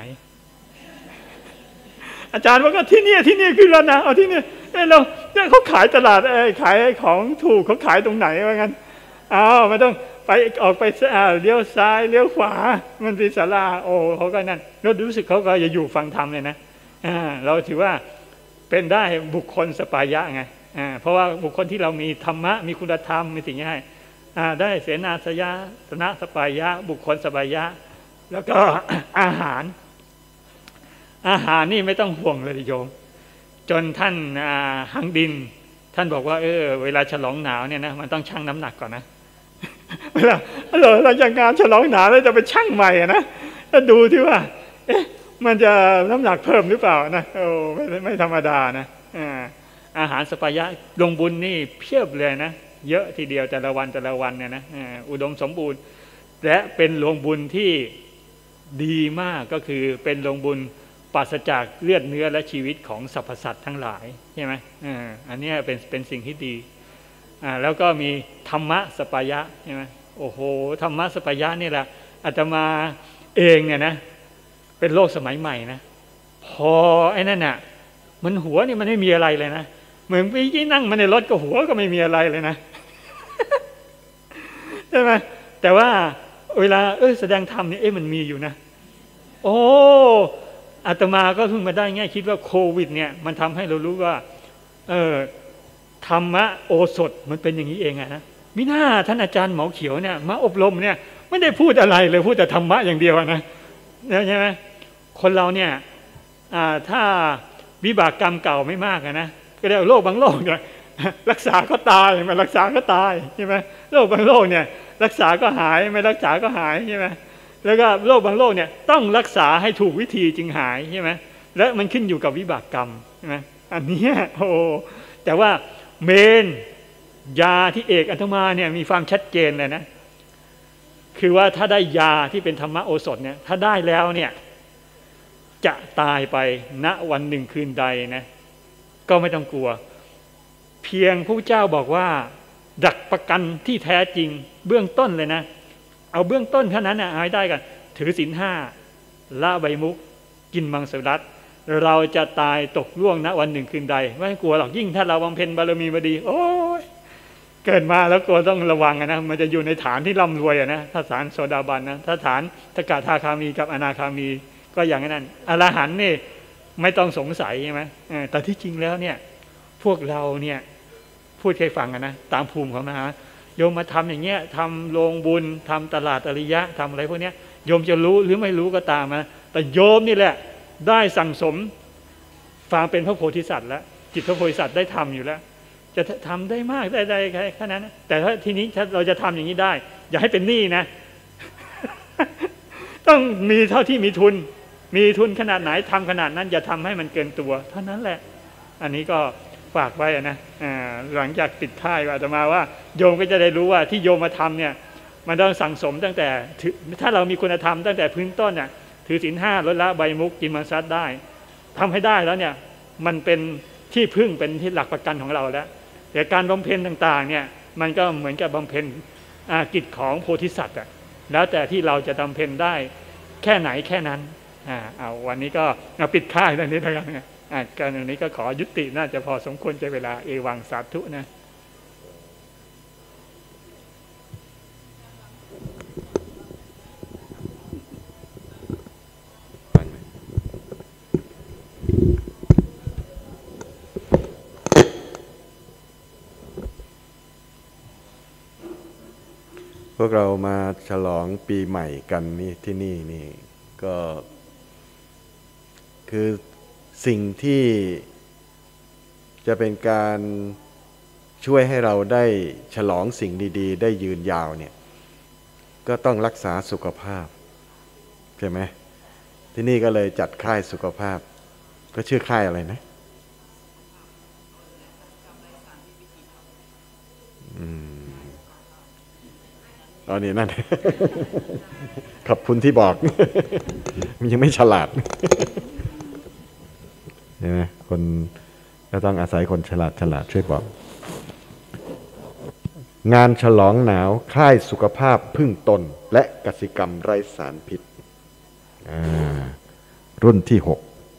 อาจารย์ว่าก็ที่นี่ที่นี่คือลานนาเอาที่นี่เอ้เราเนี่ยเขาขายตลาดเอ้ขายของถูกเขาขายตรงไหนว่างั้นอ้าวไม่ต้องไปออกไปเลี้ยวซ้ายเลี้ยวขวามันเป็นศาลาโอ้เขาก็นั่นเรารู้สึกเขาก็จะอยู่ฟังธรรมเลยนะอ่าเราถือว่าเป็นได้บุคคลสปายะไงอ่าเพราะว่าบุคคลที่เรามีธรรมะมีคุณธรรมมีสิ่งนี้ให้ได้เสนาสยะสนะสปายะบุคคลสปายะแล้วก็ อาหารอาหารนี่ไม่ต้องห่วงเลยโยมจนท่านหังดินท่านบอกว่าเออเวลาฉลองหนาวเนี่ยนะมันต้องชั่งน้ำหนักก่อนนะเวลาเราเราจะงานฉลองหนาวแล้วจะไปชั่งใหม่นะถ้าดูที่ว่าเอ๊ะมันจะน้ำหนักเพิ่มหรือเปล่านะโอ้ไม่ไม่ธรรมดานะอาหารสปายะลงบุญนี่เพียบเลยนะเยอะทีเดียวแต่ละวันแต่ละวันเนี่ยนะอุดมสมบูรณ์และเป็นโรงบุญที่ดีมากก็คือเป็นโรงบุญปราศจากเลือดเนื้อและชีวิตของสรรพสัตว์ทั้งหลายใช่ไหมอ่าอันนี้เป็นเป็นสิ่งที่ดีอ่าแล้วก็มีธรรมะสปายะใช่ไหมโอ้โหธรรมะสปายะนี่แหละอาตมาเองเนี่ยนะเป็นโลกสมัยใหม่นะพอไอ้นั่นน่ะมันหัวนี่มันไม่มีอะไรเลยนะเหมือนพี่นั่งมาในรถก็หัวก็ไม่มีอะไรเลยนะใช่ไหมแต่ว่าเวลาเออแสดงธรรมนี่เอ๊ะมันมีอยู่นะโอ้อาตมาก็เพิ่งมาได้ง่ายคิดว่าโควิดเนี่ยมันทำให้เรารู้ว่าเออธรรมะโอสถมันเป็นอย่างนี้เองอะนะมิน่าท่านอาจารย์หมอเขียวเนี่ยมาอบรมเนี่ยไม่ได้พูดอะไรเลยพูดแต่ธรรมะอย่างเดียวนะใช่ไหมคนเราเนี่ยถ้าวิบากกรรมเก่าไม่มากนะก็ได้โรคบางโรคเนี่ยรักษาก็ตายไม่รักษาก็ตายใช่ไหมโรคบางโรคเนี่ยรักษาก็หายไม่รักษาก็หายใช่ไหมแล้วก็โรคบางโรคเนี่ยต้องรักษาให้ถูกวิธีจึงหายใช่ไหมและมันขึ้นอยู่กับวิบากกรรมใช่ไหมอันนี้โอ้แต่ว่าเมนยาที่เอกอัตมาเนี่ยมีความชัดเจนเลยนะคือว่าถ้าได้ยาที่เป็นธรรมโอสถเนี่ยถ้าได้แล้วเนี่ยจะตายไปณวันหนึ่งคืนใดนะก็ไม่ต้องกลัวเพียงพระเจ้าบอกว่าดักประกันที่แท้จริงเบื้องต้นเลยนะเอาเบื้องต้นเท่านั้นนะเอาให้ได้กันถือศีลห้าละใบมุกกินมังสวิรัติเราจะตายตกล่วงณวันหนึ่งคืนใดไม่กลัวหรอกยิ่งถ้าเราบำเพ็ญบารมีมาดีโอ้ยเกิดมาแล้วกลัวต้องระวังนะมันจะอยู่ในฐานที่ร่ำรวยนะถ้าฐานโสดาบันนะถ้าฐานสกทาคามีกับอนาคามีก็อย่างนั้นอรหันต์นี่ไม่ต้องสงสัยใช่ไหมแต่ที่จริงแล้วเนี่ยพวกเราเนี่ยพูดให้ฟังกันนะตามภูมิของนะฮะโยมมาทำอย่างเงี้ยทำโรงบุญทำตลาดอริยะทำอะไรพวกเนี้ยโยมจะรู้หรือไม่รู้ก็ตามนะแต่โยมนี่แหละได้สั่งสมความเป็นพระโพธิสัตว์แล้วจิตพระโพธิสัตว์ได้ทำอยู่แล้วจะทำได้มากได้ได้แค่นั้นแต่ถ้าทีนี้ถ้าเราจะทำอย่างนี้ได้อย่าให้เป็นหนี้นะ ต้องมีเท่าที่มีทุนมีทุนขนาดไหนทำขนาดนั้นอย่าทำให้มันเกินตัวเท่านั้นแหละอันนี้ก็ฝากไว้นะหลังจากปิดท้ายอาตมาว่าโยมก็จะได้รู้ว่าที่โยมมาทำเนี่ยมันต้องสั่งสมตั้งแต่ถ้าเรามีคุณธรรมตั้งแต่พื้นต้นเนี่ยถือศีลห้าลดละใบมุกกินมังสวิรัติได้ทำให้ได้แล้วเนี่ยมันเป็นที่พึ่งเป็นที่หลักประกันของเราแล้วแต่การบำเพ็ญต่างๆเนี่ยมันก็เหมือนกับบำเพ็ญกิจของโพธิสัตว์อ่ะแล้วแต่ที่เราจะบำเพ็ญได้แค่ไหนแค่นั้นอ่าเอาวันนี้ก็เอาปิดค่ายตรงนี้แล้วกันอ่าการตรงนี้ก็ขอยุติน่าจะพอสมควรใจเวลาเอวังสาธุนะพวกเรามาฉลองปีใหม่กันนี่ที่นี่นี่ก็คือสิ่งที่จะเป็นการช่วยให้เราได้ฉลองสิ่งดีๆได้ยืนยาวเนี่ยก็ต้องรักษาสุขภาพใช่ไหมที่นี่ก็เลยจัดค่ายสุขภาพก็ชื่อค่ายอะไรนะอืมอ๋อนี่นั่น ขอบคุณที่บอกมันยังไม่ฉลาดใช่ไหมคนก็ต้องอาศัยคนฉลาดฉลาดช่วยบอกงานฉลองหนาวค่ายสุขภาพพึ่งตนและกสิกรรมไร้สารพิษรุ่นที่หก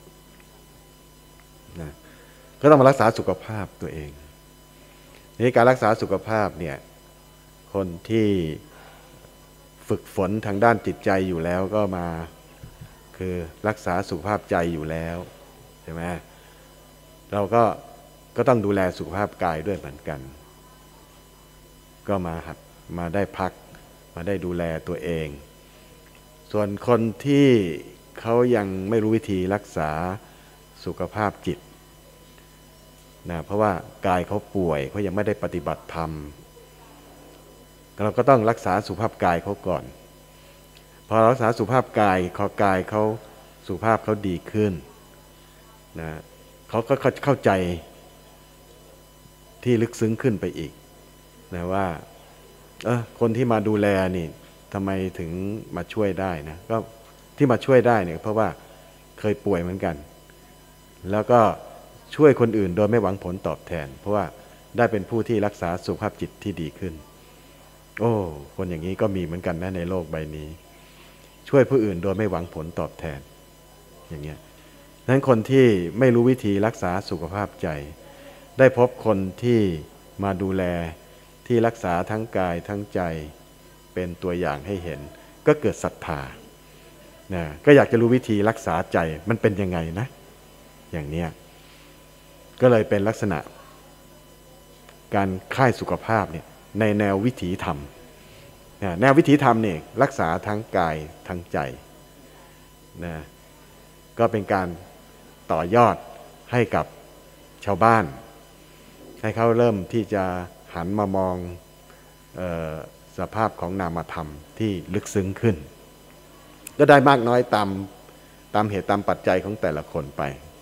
นะก็ต้องมารักษาสุขภาพตัวเองในการรักษาสุขภาพเนี่ยคนที่ฝึกฝนทางด้านจิตใจอยู่แล้วก็มาคือรักษาสุขภาพใจอยู่แล้วใช่ไหมเราก็ก็ต้องดูแลสุขภาพกายด้วยเหมือนกันก็มาหัดมาได้พักมาได้ดูแลตัวเองส่วนคนที่เขายังไม่รู้วิธีรักษาสุขภาพจิตนะเพราะว่ากายเขาป่วยเขายังไม่ได้ปฏิบัติธรรมเราก็ต้องรักษาสุขภาพกายเขาก่อนพอรักษาสุขภาพกายคอกายเขาสุขภาพเขาดีขึ้นนะเขาก็เข้าใจที่ลึกซึ้งขึ้นไปอีกนะว่าเออคนที่มาดูแลนี่ทำไมถึงมาช่วยได้นะก็ที่มาช่วยได้เนี่ยเพราะว่าเคยป่วยเหมือนกันแล้วก็ช่วยคนอื่นโดยไม่หวังผลตอบแทนเพราะว่าได้เป็นผู้ที่รักษาสุขภาพจิตที่ดีขึ้นโอ้คนอย่างนี้ก็มีเหมือนกันนะในโลกใบนี้ช่วยผู้อื่นโดยไม่หวังผลตอบแทนอย่างเงี้ยนั้นคนที่ไม่รู้วิธีรักษาสุขภาพใจได้พบคนที่มาดูแลที่รักษาทั้งกายทั้งใจเป็นตัวอย่างให้เห็นก็เกิดศรัทธานะก็อยากจะรู้วิธีรักษาใจมันเป็นยังไงนะอย่างเนี้ยก็เลยเป็นลักษณะการค่ายสุขภาพเนี่ยในแนววิถีธรรมนะแนววิถีธรรมเนี่ยรักษาทั้งกายทั้งใจนะก็เป็นการต่อยอดให้กับชาวบ้านให้เขาเริ่มที่จะหันมามองเอ่อสภาพของนามธรรมที่ลึกซึ้งขึ้นก็ได้มากน้อยตามตามเหตุตามปัจจัยของแต่ละคนไป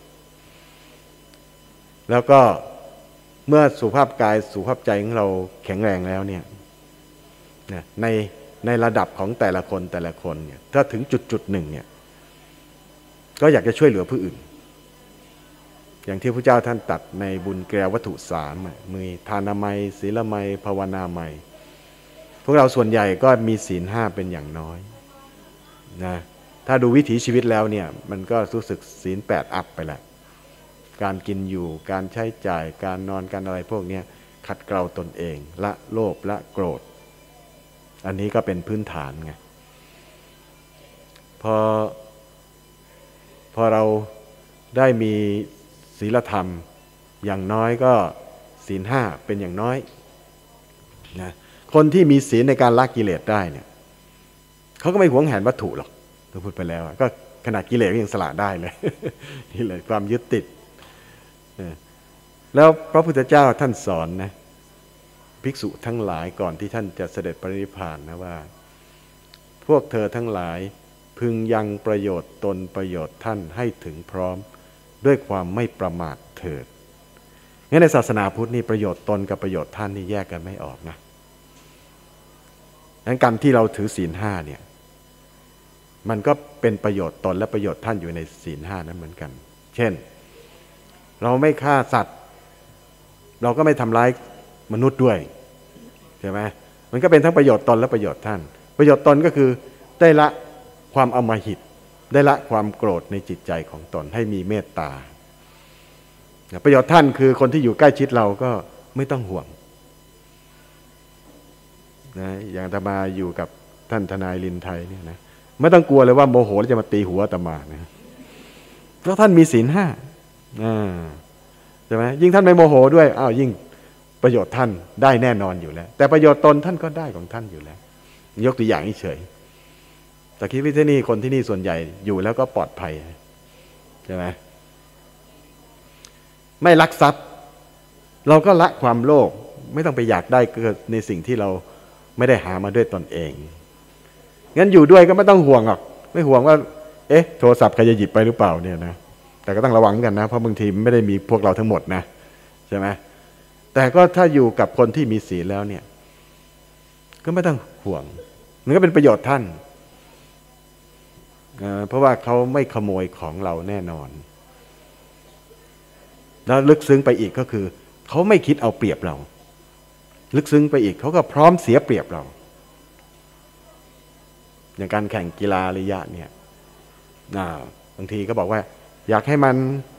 แล้วก็เมื่อสุขภาพกายสุขภาพใจของเราแข็งแรงแล้วเนี่ยในในระดับของแต่ละคนแต่ละคนเนี่ยถ้าถึงจุดจุดหนึ่งเนี่ยก็อยากจะช่วยเหลือผู้อื่นอย่างที่พระเจ้าท่านตรัสในบุญแก่วัตถุสามมีทานามัยศีลมัยภาวนามัยพวกเราส่วนใหญ่ก็มีศีลห้าเป็นอย่างน้อยนะถ้าดูวิถีชีวิตแล้วเนี่ยมันก็รู้สึกศีลแปดอัพไปแล้วการกินอยู่การใช้จ่ายการนอนการอะไรพวกนี้ขัดเกลาตนเองละโลภละโกรธอันนี้ก็เป็นพื้นฐานไงพอพอเราได้มีศีลธรรมอย่างน้อยก็ศีลห้าเป็นอย่างน้อยนะคนที่มีศีลในการละกิเลสได้เนี่ยเขาก็ไม่หวงแหนวัตถุหรอกเราพูดไปแล้วก็ขนาดกิเลสก็ยังสละได้เลยนี่เลยความยึดติดแล้วพระพุทธเจ้าท่านสอนนะภิกษุทั้งหลายก่อนที่ท่านจะเสด็จปรินิพพานนะว่าพวกเธอทั้งหลายพึงยังประโยชน์ตนประโยชน์ท่านให้ถึงพร้อมด้วยความไม่ประมาทเถิดงั้นในศาสนาพุทธนี่ประโยชน์ตนกับประโยชน์ท่านนี่แยกกันไม่ออกนะงั้นการที่เราถือศีลห้าเนี่ยมันก็เป็นประโยชน์ตนและประโยชน์ท่านอยู่ในศีลห้านั้นเหมือนกันเช่นเราไม่ฆ่าสัตว์เราก็ไม่ทำร้ายมนุษย์ด้วยใช่ไหมมันก็เป็นทั้งประโยชน์ตนและประโยชน์ท่านประโยชน์ตนก็คือได้ละความอำมหิตได้ละความโกรธในจิตใจของตนให้มีเมตตาประโยชน์ท่านคือคนที่อยู่ใกล้ชิดเราก็ไม่ต้องห่วงนะอย่างอาตมาอยู่กับท่านทนายลินไทยเนี่ยนะไม่ต้องกลัวเลยว่าโมโหแล้วจะมาตีหัวอาตมานะเพราะท่านมีศีลห้าใช่ไหมยิ่งท่านไม่โมโหด้วยอ้าวยิ่งประโยชน์ท่านได้แน่นอนอยู่แล้วแต่ประโยชน์ตนท่านก็ได้ของท่านอยู่แล้วยกตัวอย่างเฉยแต่คิดว่าที่นี่คนที่นี่ส่วนใหญ่อยู่แล้วก็ปลอดภัยใช่ไหมไม่ลักทรัพย์เราก็ละความโลภไม่ต้องไปอยากได้เกิดในสิ่งที่เราไม่ได้หามาด้วยตนเองงั้นอยู่ด้วยก็ไม่ต้องห่วงหรอกไม่ห่วงว่าเอ๊ะโทรศัพท์ใครจะหยิบไปหรือเปล่าเนี่ยนะแต่ก็ต้องระวังกันนะเพราะบางทีไม่ได้มีพวกเราทั้งหมดนะใช่ไหมแต่ก็ถ้าอยู่กับคนที่มีศีลแล้วเนี่ยก็ไม่ต้องห่วงมันก็เป็นประโยชน์ท่านเพราะว่าเขาไม่ขโมยของเราแน่นอนแล้วลึกซึ้งไปอีกก็คือเขาไม่คิดเอาเปรียบเราลึกซึ้งไปอีกเขาก็พร้อมเสียเปรียบเราอย่างการแข่งกีฬาระยะเนี่ยบางทีก็บอกว่าอยากให้มัน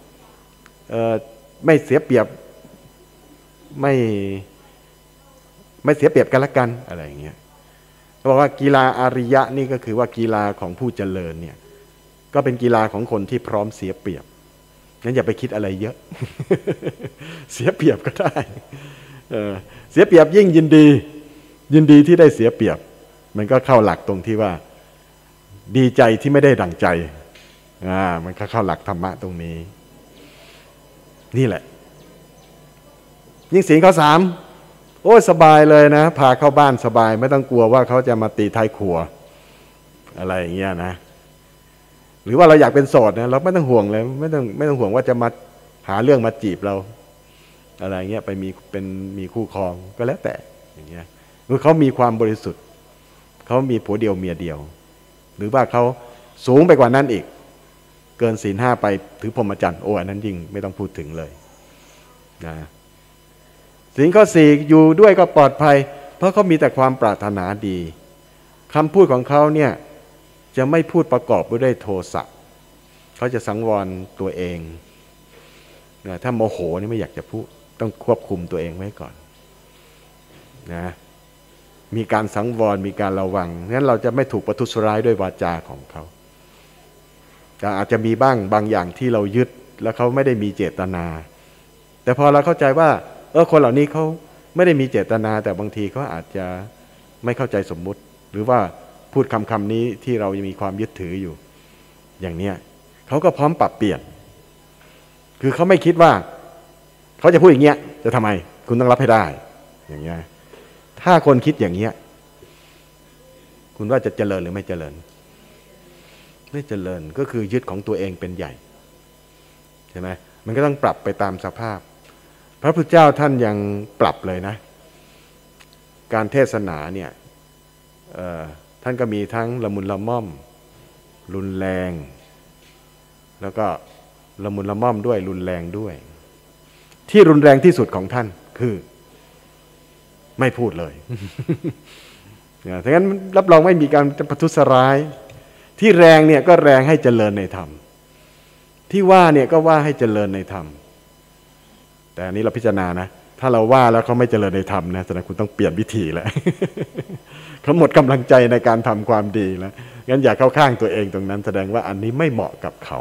ไม่เสียเปรียบไม่ไม่เสียเปรียบกันละกันอะไรอย่างเงี้ยเขาบอกว่ากีฬาอาริยะนี่ก็คือว่ากีฬาของผู้เจริญเนี่ยก็เป็นกีฬาของคนที่พร้อมเสียเปรียบงั้นอย่าไปคิดอะไรเยอะ เสียเปรียบก็ได้เออเสียเปรียบยิ่งยินดียินดีที่ได้เสียเปรียบมันก็เข้าหลักตรงที่ว่าดีใจที่ไม่ได้ดั่งใจอ่ามันก็เข้าหลักธรรมะตรงนี้นี่แหละยิ่งศีลข้อสามโอ้สบายเลยนะพาเข้าบ้านสบายไม่ต้องกลัวว่าเขาจะมาตีท้ายครัวอะไรอย่างเงี้ยนะหรือว่าเราอยากเป็นโสดนะเราไม่ต้องห่วงเลยไม่ต้องไม่ต้องห่วงว่าจะมาหาเรื่องมาจีบเราอะไรเงี้ยไปมีเป็นมีคู่ครองก็แล้วแต่อย่างเงี้ยคือเขามีความบริสุทธิ์เขามีผัวเดียวเมียเดียวหรือว่าเขาสูงไปกว่านั้นอีกเกินศีลห้าไปถือพรหมจรรย์โอ้อันนั้นยิ่งไม่ต้องพูดถึงเลยนะศีลข้อสี่อยู่ด้วยก็ปลอดภัยเพราะเขามีแต่ความปรารถนาดีคำพูดของเขาเนี่ยจะไม่พูดประกอบไปด้วยโทสะเขาจะสังวรตัวเองนะถ้าโมโหนี่ไม่อยากจะพูดต้องควบคุมตัวเองไว้ก่อนนะมีการสังวรมีการระวังงั้นเราจะไม่ถูกประทุษร้ายด้วยวาจาของเขาแต่อาจจะมีบ้างบางอย่างที่เรายึดแล้วเขาไม่ได้มีเจตนาแต่พอเราเข้าใจว่าเออคนเหล่านี้เขาไม่ได้มีเจตนาแต่บางทีเขาอาจจะไม่เข้าใจสมมุติหรือว่าพูดคำคำนี้ที่เรายังมีความยึดถืออยู่อย่างเนี้ยเขาก็พร้อมปรับเปลี่ยนคือเขาไม่คิดว่าเขาจะพูดอย่างเงี้ยจะทำไมคุณต้องรับให้ได้อย่างเงี้ยถ้าคนคิดอย่างเงี้ยคุณว่าจะเจริญหรือไม่เจริญไม่เจริญก็คือยึดของตัวเองเป็นใหญ่ใช่ไหมมันก็ต้องปรับไปตามสภาพพระพุทธเจ้าท่านยังปรับเลยนะการเทศนาเนี่ยท่านก็มีทั้งละมุนละม่อมรุนแรงแล้วก็ละมุนละม่อมด้วยรุนแรงด้วยที่รุนแรงที่สุดของท่านคือไม่พูดเลยดังนั้นรับรองไม่มีการประทุษร้ายที่แรงเนี่ยก็แรงให้เจริญในธรรมที่ว่าเนี่ยก็ว่าให้เจริญในธรรมแต่อันนี้เราพิจารณานะถ้าเราว่าแล้วเขาไม่เจริญในธรรมนะแสดงคุณต้องเปลี่ยนวิธีแล้ว เขาหมดกำลังใจในการทำความดีแล้วงั้นอย่าเข้าข้างตัวเองตรงนั้นแสดงว่าอันนี้ไม่เหมาะกับเขา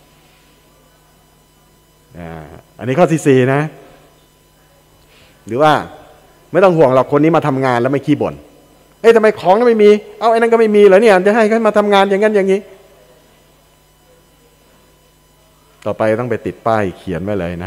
อันนี้ข้อที่สี่นะหรือว่าไม่ต้องห่วงหรอกคนนี้มาทำงานแล้วไม่ขี้บ่นเอ้ยทำไมของนั้นไม่มีเอาไอ้นั้นก็ไม่มีเหรอเนี่ยจะให้เขามาทำงานอย่างนั้นอย่างนี้ต่อไปต้องไปติดป้ายเขียนไว้เลยนะ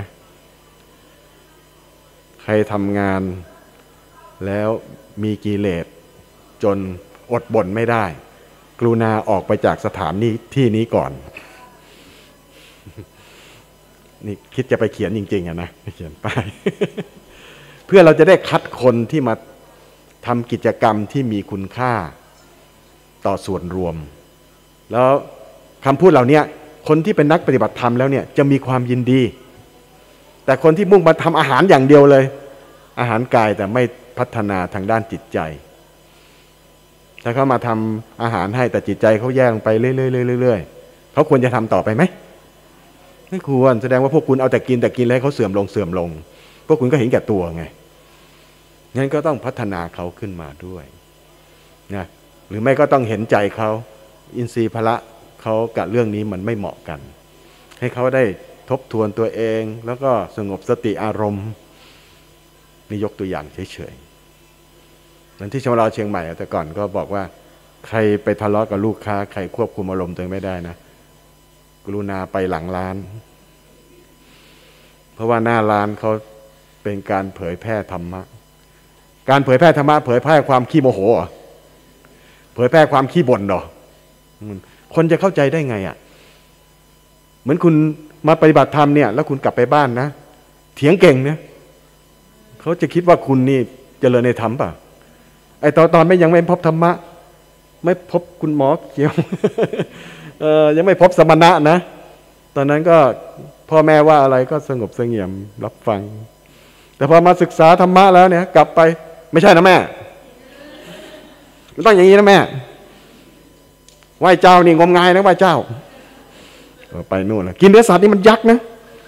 ใครทำงานแล้วมีกิเลสจนอดบ่นไม่ได้กรุณาออกไปจากสถานนี้ที่นี้ก่อนนี่คิดจะไปเขียนจริงๆอะนะเขียนป้าย เพื่อเราจะได้คัดคนที่มาทำกิจกรรมที่มีคุณค่าต่อส่วนรวมแล้วคำพูดเหล่านี้คนที่เป็นนักปฏิบัติธรรมแล้วเนี่ยจะมีความยินดีแต่คนที่มุ่งมาทำอาหารอย่างเดียวเลยอาหารกายแต่ไม่พัฒนาทางด้านจิตใจถ้าเขามาทำอาหารให้แต่จิตใจเขาแย่ลงไปเรื่อยๆๆเขาควรจะทำต่อไปไหมไม่ควรแสดงว่าพวกคุณเอาแต่กินแต่กินแล้วเขาเสื่อมลงเสื่อมลงพวกคุณก็เห็นแก่ตัวไงงั้นก็ต้องพัฒนาเขาขึ้นมาด้วยนะหรือไม่ก็ต้องเห็นใจเขาอินทรีย์พละเขากับเรื่องนี้มันไม่เหมาะกันให้เขาได้ทบทวนตัวเองแล้วก็สงบสติอารมณ์นี่ยกตัวอย่างเฉยๆนั้นที่ชมรมเชียงใหม่แต่ก่อนก็บอกว่าใครไปทะเลาะกับลูกค้าใครควบคุมอารมณ์ตัวเองไม่ได้นะกรุณาไปหลังร้านเพราะว่าหน้าร้านเขาเป็นการเผยแพร่ธรรมะการเผยแพร่ธรรมะเผยแพร่ความขี้โมโหเหรอเผยแพร่ความขี้บ่นเหรอคนจะเข้าใจได้ไงอ่ะเหมือนคุณมาปฏิบัติธรรมเนี่ยแล้วคุณกลับไปบ้านนะเถียงเก่งเนี่ยเขาจะคิดว่าคุณนี่เจริญในธรรมป่ะไอ้ตอนตอนไม่ยังไม่พบธรรมะไม่พบคุณหมอเขียว เออยังไม่พบสมณะนะตอนนั้นก็พ่อแม่ว่าอะไรก็สงบเสงี่ยมรับฟังแต่พอมาศึกษาธรรมะแล้วเนี่ยกลับไปไม่ใช่นะแม่ต้องอย่างนี้นะแม่ไหว้เจ้านี่งมงายนะไหว้เจ้าไปนู่นแล้วกินเนื้อสัตว์นี่มันยักษ์นะ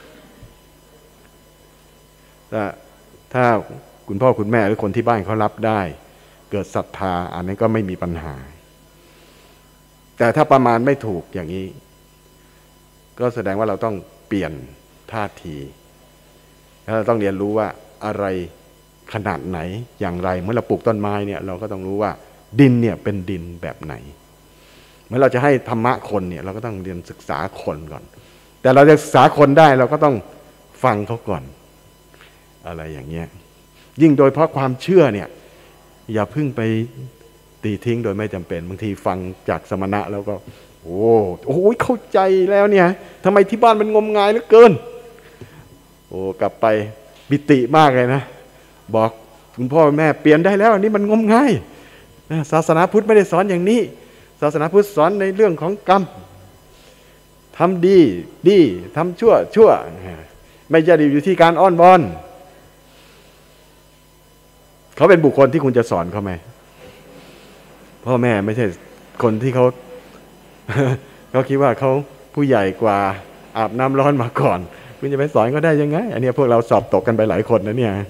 ถ้าถ้าคุณพ่อคุณแม่หรือคนที่บ้านเขารับได้เกิดศรัทธาอันนั้นก็ไม่มีปัญหาแต่ถ้าประมาณไม่ถูกอย่างนี้ก็แสดงว่าเราต้องเปลี่ยนท่าทีแล้วเราต้องเรียนรู้ว่าอะไรขนาดไหนอย่างไรเมื่อเราปลูกต้นไม้เนี่ยเราก็ต้องรู้ว่าดินเนี่ยเป็นดินแบบไหนเมื่อเราจะให้ธรรมะคนเนี่ยเราก็ต้องเรียนศึกษาคนก่อนแต่เราจะศึกษาคนได้เราก็ต้องฟังเขาก่อนอะไรอย่างเงี้ยยิ่งโดยเพราะความเชื่อเนี่ยอย่าเพิ่งไปตีทิ้งโดยไม่จำเป็นบางทีฟังจากสมณะแล้วก็โอ้โหเข้าใจแล้วเนี่ยทำไมที่บ้านมันงมงายเหลือเกินโอ้กลับไปบิติมากเลยนะบอกคุณพ่อแม่เปลี่ยนได้แล้วอันนี้มันงมงายศาสนาพุทธไม่ได้สอนอย่างนี้ศาสนาพุทธสอนในเรื่องของกรรมทำดีดีทำชั่วชั่วไม่ใช่อยู่ที่การอ้อนวอนเขาเป็นบุคคลที่คุณจะสอนเขาไหมพ่อแม่ไม่ใช่คนที่เขา เขาคิดว่าเขาผู้ใหญ่กว่าอาบน้ำร้อนมาก่อนคุณจะไปสอนเขาได้ยังไงอันนี้พวกเราสอบตกกันไปหลายคนนะเนี่ย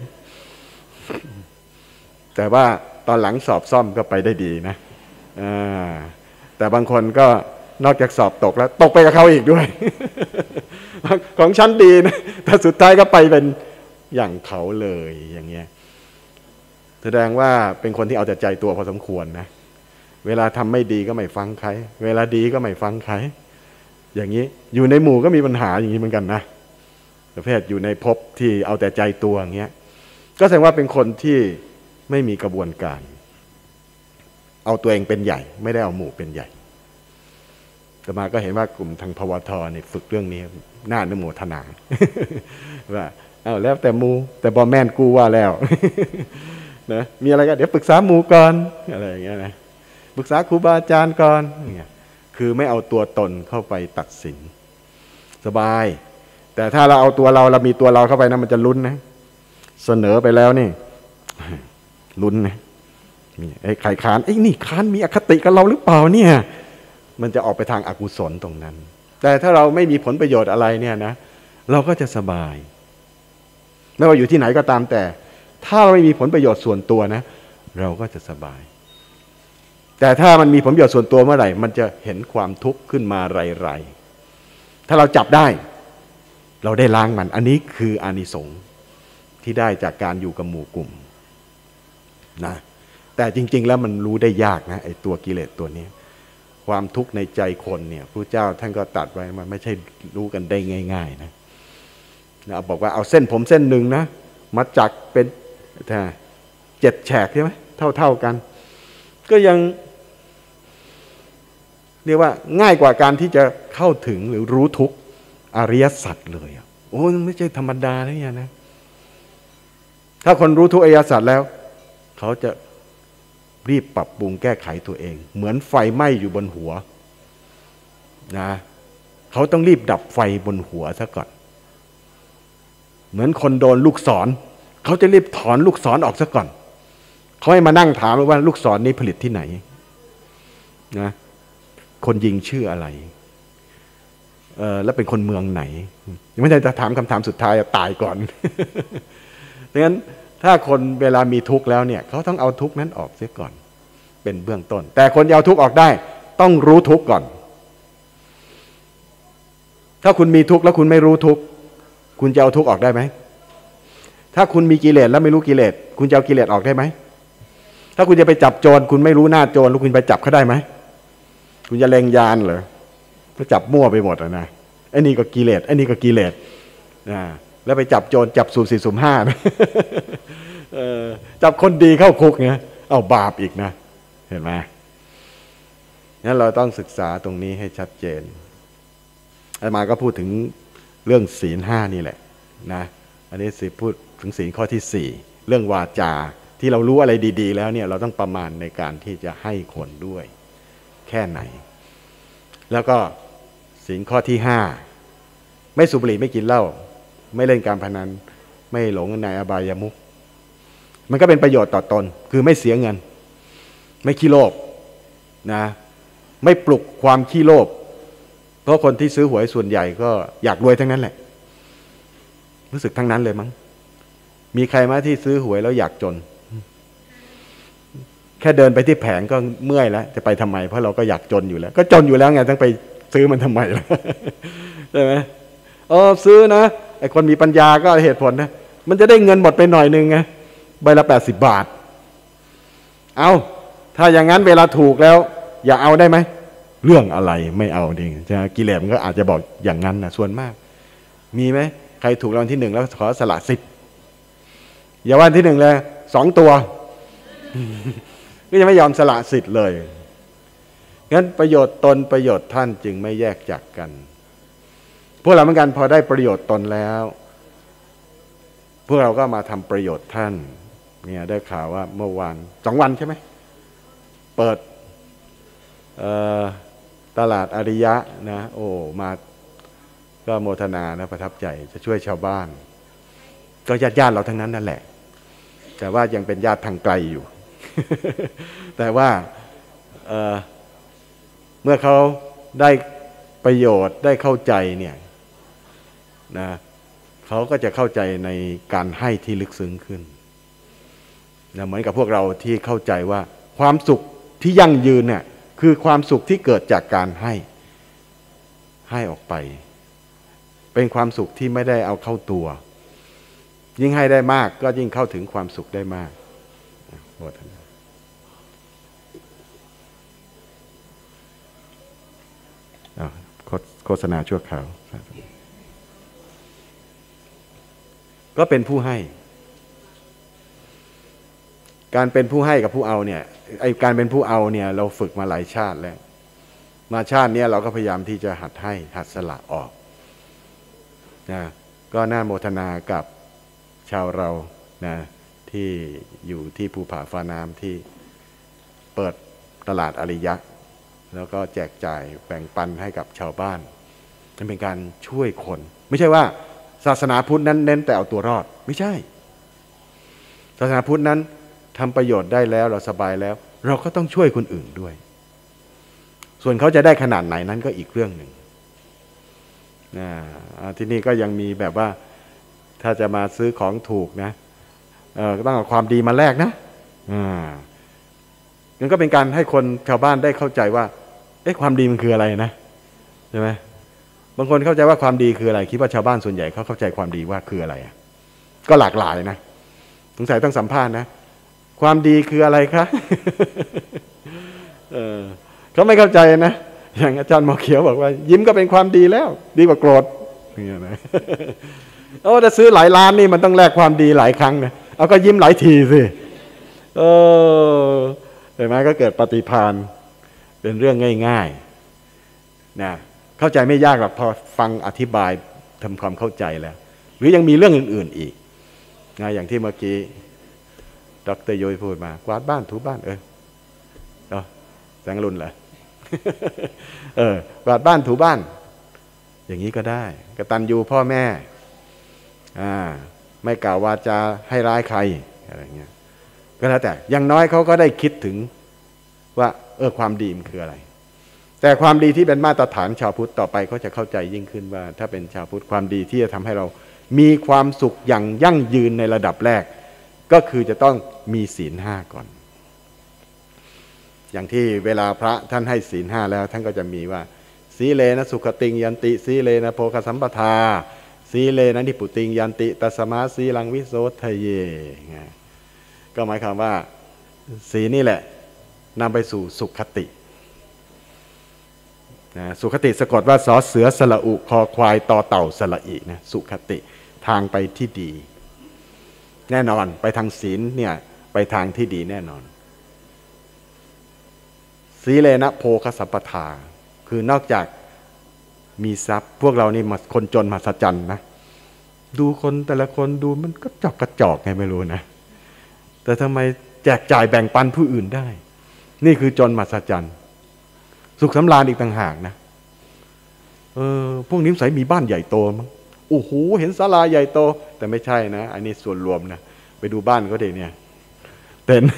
แต่ว่าตอนหลังสอบซ่อมก็ไปได้ดีนะแต่บางคนก็นอกจากสอบตกแล้วตกไปกับเขาอีกด้วย ของชั้นดีนะแต่สุดท้ายก็ไปเป็นอย่างเขาเลยอย่างเงี้ยแสดงว่าเป็นคนที่เอาแต่ใจตัวพอสมควรนะเวลาทำไม่ดีก็ไม่ฟังใครเวลาดีก็ไม่ฟังใครอย่างนี้อยู่ในหมู่ก็มีปัญหาอย่างนี้เหมือนกันนะประเภทอยู่ในภพที่เอาแต่ใจตัวอย่างเงี้ยก็แสดงว่าเป็นคนที่ไม่มีกระบวนการเอาตัวเองเป็นใหญ่ไม่ได้เอาหมู่เป็นใหญ่ต่อมาก็เห็นว่ากลุ่มทางภวทเนี่ยฝึกเรื่องนี้น่าอนุโมทนา ว่าเอาแล้วแต่หมู่แต่บอแม่นกูว่าแล้ว นะมีอะไรก็เดี๋ยวปรึกษาหมู่ก่อนอะไรอย่างเงี้ยนะปรึกษาครูบาอาจารย์ก่อนเนี่ยคือไม่เอาตัวตนเข้าไปตัดสินสบายแต่ถ้าเราเอาตัวเราเรามีตัวเราเข้าไปนะมันจะลุ้นนะเสนอไปแล้วนี่ลุ้นนะมีไอ้ไข่คานไอ้นี่คานมีอคติกับเราหรือเปล่าเนี่ยมันจะออกไปทางอกุศลตรงนั้นแต่ถ้าเราไม่มีผลประโยชน์อะไรเนี่ยนะเราก็จะสบายไม่ว่าอยู่ที่ไหนก็ตามแต่ถ้าเราไม่มีผลประโยชน์ส่วนตัวนะเราก็จะสบายแต่ถ้ามันมีผลประโยชน์ส่วนตัวเมื่อไหร่มันจะเห็นความทุกข์ขึ้นมาไรๆถ้าเราจับได้เราได้ล้างมันอันนี้คืออานิสงส์ที่ได้จากการอยู่กับหมู่กลุ่มนะแต่จริงๆแล้วมันรู้ได้ยากนะไอ้ตัวกิเลสตัวนี้ความทุกข์ในใจคนเนี่ยพระเจ้าท่านก็ตรัสไว้มันไม่ใช่รู้กันได้ง่ายๆนะนะบอกว่าเอาเส้นผมเส้นหนึ่งนะมาจักเป็นเจ็ดแฉกใช่ไหมเท่าๆกันก็ยังเรียกว่าง่ายกว่าการที่จะเข้าถึงหรือรู้ทุกอริยสัจเลยโโอ้ไม่ใช่ธรรมดานะเนี่ยนะถ้าคนรู้ทุกอริยสัจแล้วเขาจะรีบปรับปรุงแก้ไขตัวเองเหมือนไฟไหม้อยู่บนหัวนะเขาต้องรีบดับไฟบนหัวซะก่อนเหมือนคนโดนลูกศรเขาจะรีบถอนลูกศรออกซะก่อนเขาให้มานั่งถามว่าลูกศรนี้ผลิตที่ไหนนะคนยิงชื่ออะไรเออแล้วเป็นคนเมืองไหนไม่ใช่จะถามคำถามสุดท้ายตายก่อนดังนั้นถ้าคนเวลามีทุกข์แล้วเนี่ยเขาต้องเอาทุกข์นั้นออกเสียก่อนเป็นเบื้องต้นแต่คนจะเอาทุกข์ออกได้ต้องรู้ทุกข์ก่อนถ้าคุณมีทุกข์แล้วคุณไม่รู้ทุกข์คุณจะเอาทุกข์ออกได้ไหมถ้าคุณมีกิเลสแล้วไม่รู้กิเลสคุณจะเอากิเลสออกได้ไหมถ้าคุณจะไปจับโจรคุณไม่รู้หน้าโจรแล้วคุณไปจับเขาได้ไหมคุณจะเล็งยานเหรอก็จับมั่วไปหมดนะไอ้นี่ก็กิเลสไอ้นี่ก็กิเลสนะแล้วไปจับโจรจับสุ่มสี่สุ่มห้านะจับคนดีเข้าคุกเนี่ยเอาบาปอีกนะเห็นไหมงั้นเราต้องศึกษาตรงนี้ให้ชัดเจนอาตมาก็พูดถึงเรื่องศีลห้านี่แหละนะอันนี้สิพูดถึงศีลข้อที่สี่เรื่องวาจาที่เรารู้อะไรดีๆแล้วเนี่ยเราต้องประมาณในการที่จะให้คนด้วยแค่ไหนแล้วก็ศีลข้อที่ห้าไม่สูบบุหรี่ไม่กินเหล้าไม่เล่นการพนันไม่หลงในอบายามุขมันก็เป็นประโยชน์ต่อตนคือไม่เสียเงินไม่ขี้โลภนะไม่ปลุกความขี้โลภเพราะคนที่ซื้อหวยส่วนใหญ่ก็อยากรวยทั้งนั้นแหละรู้สึกทั้งนั้นเลยมั้งมีใครมาที่ซื้อหวยแล้วอยากจนแค่เดินไปที่แผงก็เมื่อยแล้วจะไปทำไมเพราะเราก็อยากจนอยู่แล้วก็จนอยู่แล้วไงต้องไปซื้อมันทำไมล่ะใช่ไหมเออซื้อนะไอคนมีปัญญาก็เหตุผลนะมันจะได้เงินหมดไปหน่อยนึงไงใบละแปดสิบบาทเอาถ้าอย่างนั้นเวลาถูกแล้วอย่าเอาได้ไหมเรื่องอะไรไม่เอาดิจะกิเลสมันก็อาจจะบอกอย่างนั้นนะส่วนมากมีไหมใครถูกรางวัลที่หนึ่งแล้วขอสละสิทธิ์อย่าวันที่หนึ่งเลยสองตัวก็ยังไม่ยอมสละสิทธิ์เลยงั้นประโยชน์ตนประโยชน์ท่านจึงไม่แยกจากกันพวกเราเหมือนกันพอได้ประโยชน์ตนแล้วพวกเราก็มาทำประโยชน์ท่านเนี่ยได้ข่าวว่าเมื่อวานสองวันใช่ไหมเปิดตลาดอริยะนะโอ้มาก็โมทนานะประทับใจจะช่วยชาวบ้านก็ญาติญาติเราทั้งนั้นนั่นแหละแต่ว่ายังเป็นญาติทางไกลอยู่ แต่ว่าเ, เมื่อเขาได้ประโยชน์ได้เข้าใจเนี่ยนะเขาก็จะเข้าใจในการให้ที่ลึกซึ้งขึ้นนะเหมือนกับพวกเราที่เข้าใจว่าความสุขที่ยั่งยืนเนี่ยคือความสุขที่เกิดจากการให้ให้ออกไปเป็นความสุขที่ไม่ได้เอาเข้าตัวยิ่งให้ได้มากก็ยิ่งเข้าถึงความสุขได้มากโฆษณาชั่วคราวก็เป็นผู้ให้การเป็นผู้ให้กับผู้เอาเนี่ยไอการเป็นผู้เอาเนี่ยเราฝึกมาหลายชาติแล้วมาชาตินี้เราก็พยายามที่จะหัดให้หัดสละออกนะก็น่าโมทนากับชาวเรานะที่อยู่ที่ภูผาฟ้าน้ำที่เปิดตลาดอริยะแล้วก็แจกจ่ายแบ่งปันให้กับชาวบ้านมันเป็นการช่วยคนไม่ใช่ว่าศาสนาพุทธนั้นเน้นแต่เอาตัวรอดไม่ใช่ศาสนาพุทธนั้นทำประโยชน์ได้แล้วเราสบายแล้วเราก็ต้องช่วยคนอื่นด้วยส่วนเขาจะได้ขนาดไหนนั้นก็อีกเรื่องหนึ่งนะที่นี่ก็ยังมีแบบว่าถ้าจะมาซื้อของถูกนะเออก็ต้องเอาความดีมาแลกนะอ่านั่นก็เป็นการให้คนชาวบ้านได้เข้าใจว่าเอ๊ะความดีมันคืออะไรนะใช่ไหมบางคนเข้าใจว่าความดีคืออะไรคิดว่าชาวบ้านส่วนใหญ่เขาเข้าใจความดีว่าคืออะไรก็หลากหลายนะสงสัยต้องสัมภาษณ์นะความดีคืออะไรคะ เออเขาไม่เข้าใจนะอย่างอาจารย์หมอเขียวบอกว่ายิ้มก็เป็นความดีแล้วดีกว่าโกรธอย่างเงี้ยนะโอ้ถ้าซื้อหลายล้านนี่มันต้องแลกความดีหลายครั้งนะเอาก็ยิ้มหลายทีสิเออเห็นไหมก็เกิดปฏิภาณเป็นเรื่องง่ายๆนะเข้าใจไม่ยากหรอกพอฟังอธิบายทำความเข้าใจแล้วหรือยังมีเรื่องอื่นๆอีกนะอย่างที่เมื่อกี้ดร.ยุ้ยพูดมากวาดบ้านถูบ้านเออเนาะแสงรุ่นเหรอ เออกวาดบ้านถูบ้านอย่างนี้ก็ได้กตัญญูพ่อแม่อ่าไม่กล่าววาจาให้ร้ายใครอะไรเงี้ยก็แล้วแต่อย่างน้อยเขาก็ได้คิดถึงว่าเออความดีมันคืออะไรแต่ความดีที่เป็นมาตรฐานชาวพุทธต่อไปเขาจะเข้าใจยิ่งขึ้นว่าถ้าเป็นชาวพุทธความดีที่จะทำให้เรามีความสุขอย่างยั่งยืนในระดับแรกก็คือจะต้องมีศีลห้าก่อนอย่างที่เวลาพระท่านให้ศีลห้าแล้วท่านก็จะมีว่าสีเลนะสุขติงยันติสีเลนะโภคสัมปทาสีเลนะนิพุติงยันติตัสมาสีลังวิโสทะเยก็หมายความว่าสีนี่แหละนำไปสู่สุขตินะสุขติสะกดว่าสอเสือสระอุคอควายต่อเต่าสระอีนะสุขติทางไปที่ดีแน่นอนไปทางศีลเนี่ยไปทางที่ดีแน่นอนสีเลนะโภคสัมปทาคือนอกจากมีทรัพย์พวกเรานี่คนจนมหัศจรรย์นะดูคนแต่ละคนดูมันก็จอกกระจอกไงไม่รู้นะแต่ทำไมแจกจ่ายแบ่งปันผู้อื่นได้นี่คือจนมหัศจรรย์สุขสำราญอีกต่างหากนะเออพวกนี้ใส่มีบ้านใหญ่โตมั้งโอ้โหเห็นศาลาใหญ่โตแต่ไม่ใช่นะอันนี้ส่วนรวมนะไปดูบ้านเขาเด็เนี่ยเต็น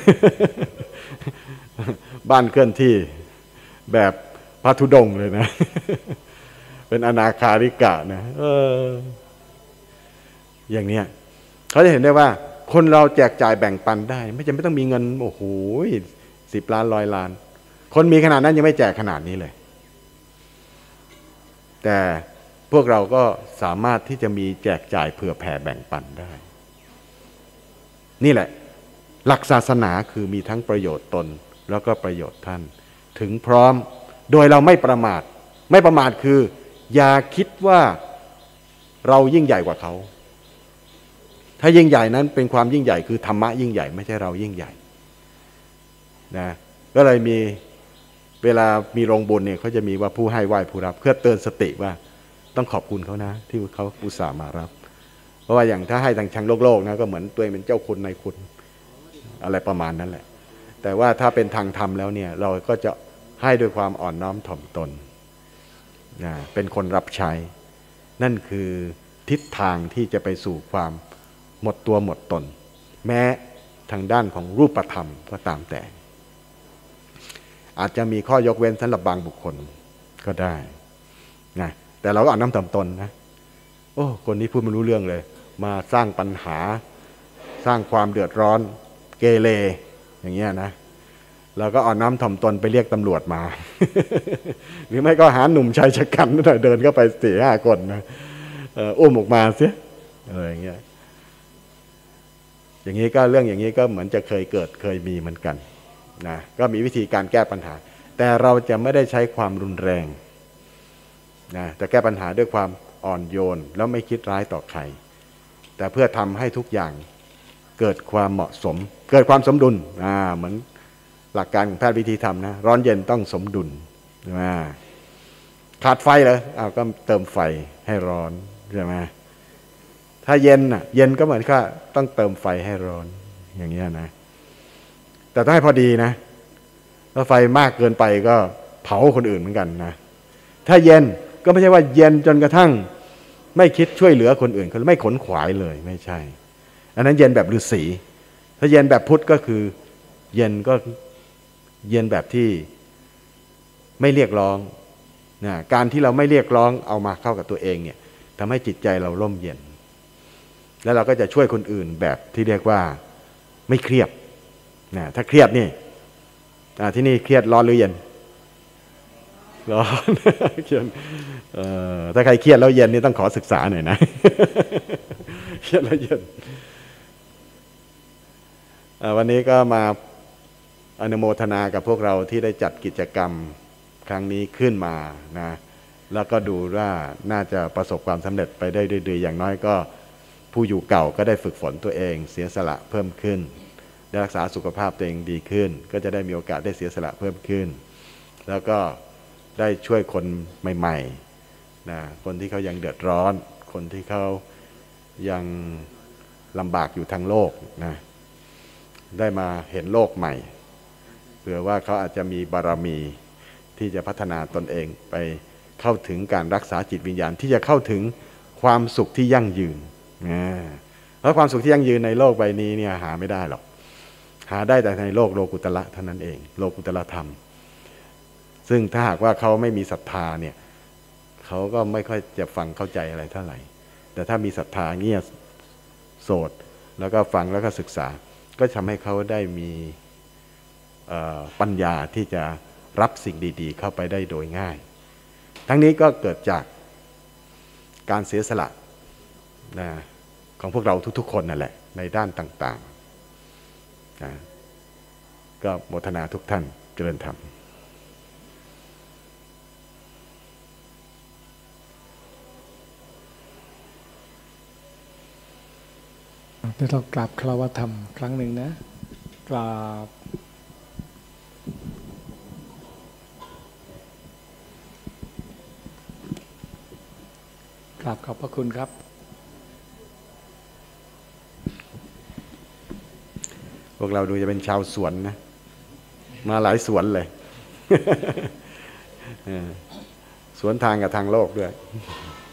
บ้านเคลื่อนที่แบบพระธุดงค์เลยนะ เป็นอนาคาริกะนะเอออย่างเนี้ยเขาจะเห็นได้ว่าคนเราแจกจ่ายแบ่งปันได้ไม่จำเป็นต้องมีเงินโอ้โหสิบล้านร้อยล้านคนมีขนาดนั้นยังไม่แจกขนาดนี้เลยแต่พวกเราก็สามารถที่จะมีแจกจ่ายเผื่อแผ่แบ่งปันได้นี่แหละหลักศาสนาคือมีทั้งประโยชน์ตนแล้วก็ประโยชน์ท่านถึงพร้อมโดยเราไม่ประมาทไม่ประมาทคืออย่าคิดว่าเรายิ่งใหญ่กว่าเขาถ้ายิ่งใหญ่นั้นเป็นความยิ่งใหญ่คือธรรมะยิ่งใหญ่ไม่ใช่เรายิ่งใหญ่นะก็เลยมีเวลามีโรงบุญเนี่ยเขาจะมีว่าผู้ให้ไหว้ผู้รับเพื่อเตือนสติว่าต้องขอบคุณเขานะที่เขาอุตส่าห์มารับเพราะว่าอย่างถ้าให้ทางทางโลกโลกนะก็เหมือนตัวเองเป็นเจ้าคุณนายคุณอะไรประมาณนั้นแหละแต่ว่าถ้าเป็นทางธรรมแล้วเนี่ยเราก็จะให้ด้วยความอ่อนน้อมถ่อมตนนะเป็นคนรับใช้นั่นคือทิศทางที่จะไปสู่ความหมดตัวหมดตนแม้ทางด้านของรูปธรรมก็ตามแต่อาจจะมีข้อยกเว้นสำหรับบางบุคคลก็ได้นะแต่เราก็อ่อนน้อมถ่อมตนนะโอ้คนนี้พูดไม่รู้เรื่องเลยมาสร้างปัญหาสร้างความเดือดร้อนเกเรอย่างเงี้ยนะเราก็อ่อนน้อมถ่อมตนไปเรียกตำรวจมา หรือไม่ก็หาหนุ่มชายชะกันหน่อยเดินเข้าไปสี่ห้าคนนะอุ้มออกมาเสียอะไรอย่างเงี้ยอย่างนี้ก็เรื่องอย่างนี้ก็เหมือนจะเคยเกิดเคยมีเหมือนกันนะก็มีวิธีการแก้ปัญหาแต่เราจะไม่ได้ใช้ความรุนแรงนะจะแก้ปัญหาด้วยความอ่อนโยนแล้วไม่คิดร้ายต่อใครแต่เพื่อทำให้ทุกอย่างเกิดความเหมาะสมเกิดความสมดุลอ่าเหมือนหลักการของแพทย์วิธีธรรมนะร้อนเย็นต้องสมดุลใช่ไหมขาดไฟเหรออ้าวก็เติมไฟให้ร้อนใช่ไหมถ้าเย็นอ่ะเย็นก็เหมือนกับต้องเติมไฟให้ร้อนอย่างเงี้ยนะแต่ต้องให้พอดีนะถ้าไฟมากเกินไปก็เผาคนอื่นเหมือนกันนะถ้าเย็นก็ไม่ใช่ว่าเย็นจนกระทั่งไม่คิดช่วยเหลือคนอื่นคือไม่ขนขวายเลยไม่ใช่อันนั้นเย็นแบบฤาษีถ้าเย็นแบบพุทธก็คือเย็นก็เย็นแบบที่ไม่เรียกร้องนะการที่เราไม่เรียกร้องเอามาเข้ากับตัวเองเนี่ยทำให้จิตใจเราร่มเย็นแล้วเราก็จะช่วยคนอื่นแบบที่เรียกว่าไม่เครียดนะถ้าเครียดนี่ที่นี่เครียดร้อนหรือเย็นร้อนถ้าใครเครียดแล้วเย็นนี่ต้องขอศึกษาหน่อยนะเครียดแล้วเย็นวันนี้ก็มาอนุโมทนากับพวกเราที่ได้จัดกิจกรรมครั้งนี้ขึ้นมานะแล้วก็ดูว่าน่าจะประสบความสำเร็จไปได้ดีๆอย่างน้อยก็ผู้อยู่เก่าก็ได้ฝึกฝนตัวเองเสียสละเพิ่มขึ้นได้รักษาสุขภาพตัวเองดีขึ้นก็จะได้มีโอกาสได้เสียสละเพิ่มขึ้นแล้วก็ได้ช่วยคนใหม่ๆนะคนที่เขายังเดือดร้อนคนที่เขายังลำบากอยู่ทางโลกนะได้มาเห็นโลกใหม่เผื่อว่าเขาอาจจะมีบารมีที่จะพัฒนาตนเองไปเข้าถึงการรักษาจิตวิญญาณที่จะเข้าถึงความสุขที่ยั่งยืนนะแล้วความสุขที่ยั่งยืนในโลกใบนี้เนี่ยหาไม่ได้หรอกหาได้แต่ในโลกโลกุตละเท่านั้นเองโลกุตละธรรมซึ่งถ้าหากว่าเขาไม่มีศรัทธาเนี่ยเขาก็ไม่ค่อยจะฟังเข้าใจอะไรเท่าไหร่แต่ถ้ามีศรัทธาเงี่ยโสดแล้วก็ฟังแล้วก็ศึกษาก็ทำให้เขาได้มีปัญญาที่จะรับสิ่งดีๆเข้าไปได้โดยง่ายทั้งนี้ก็เกิดจากการเสียสละนะของพวกเราทุกๆคนนั่นแหละในด้านต่างๆนะก็โมทนาทุกท่านเจริญธรรมเดี๋ยวเรากราบคารวะธรรมครั้งหนึ่งนะกราบกราบขอบพระคุณครับพวกเราดูจะเป็นชาวสวนนะมาหลายสวนเลย สวนทางกับทางโลกด้วย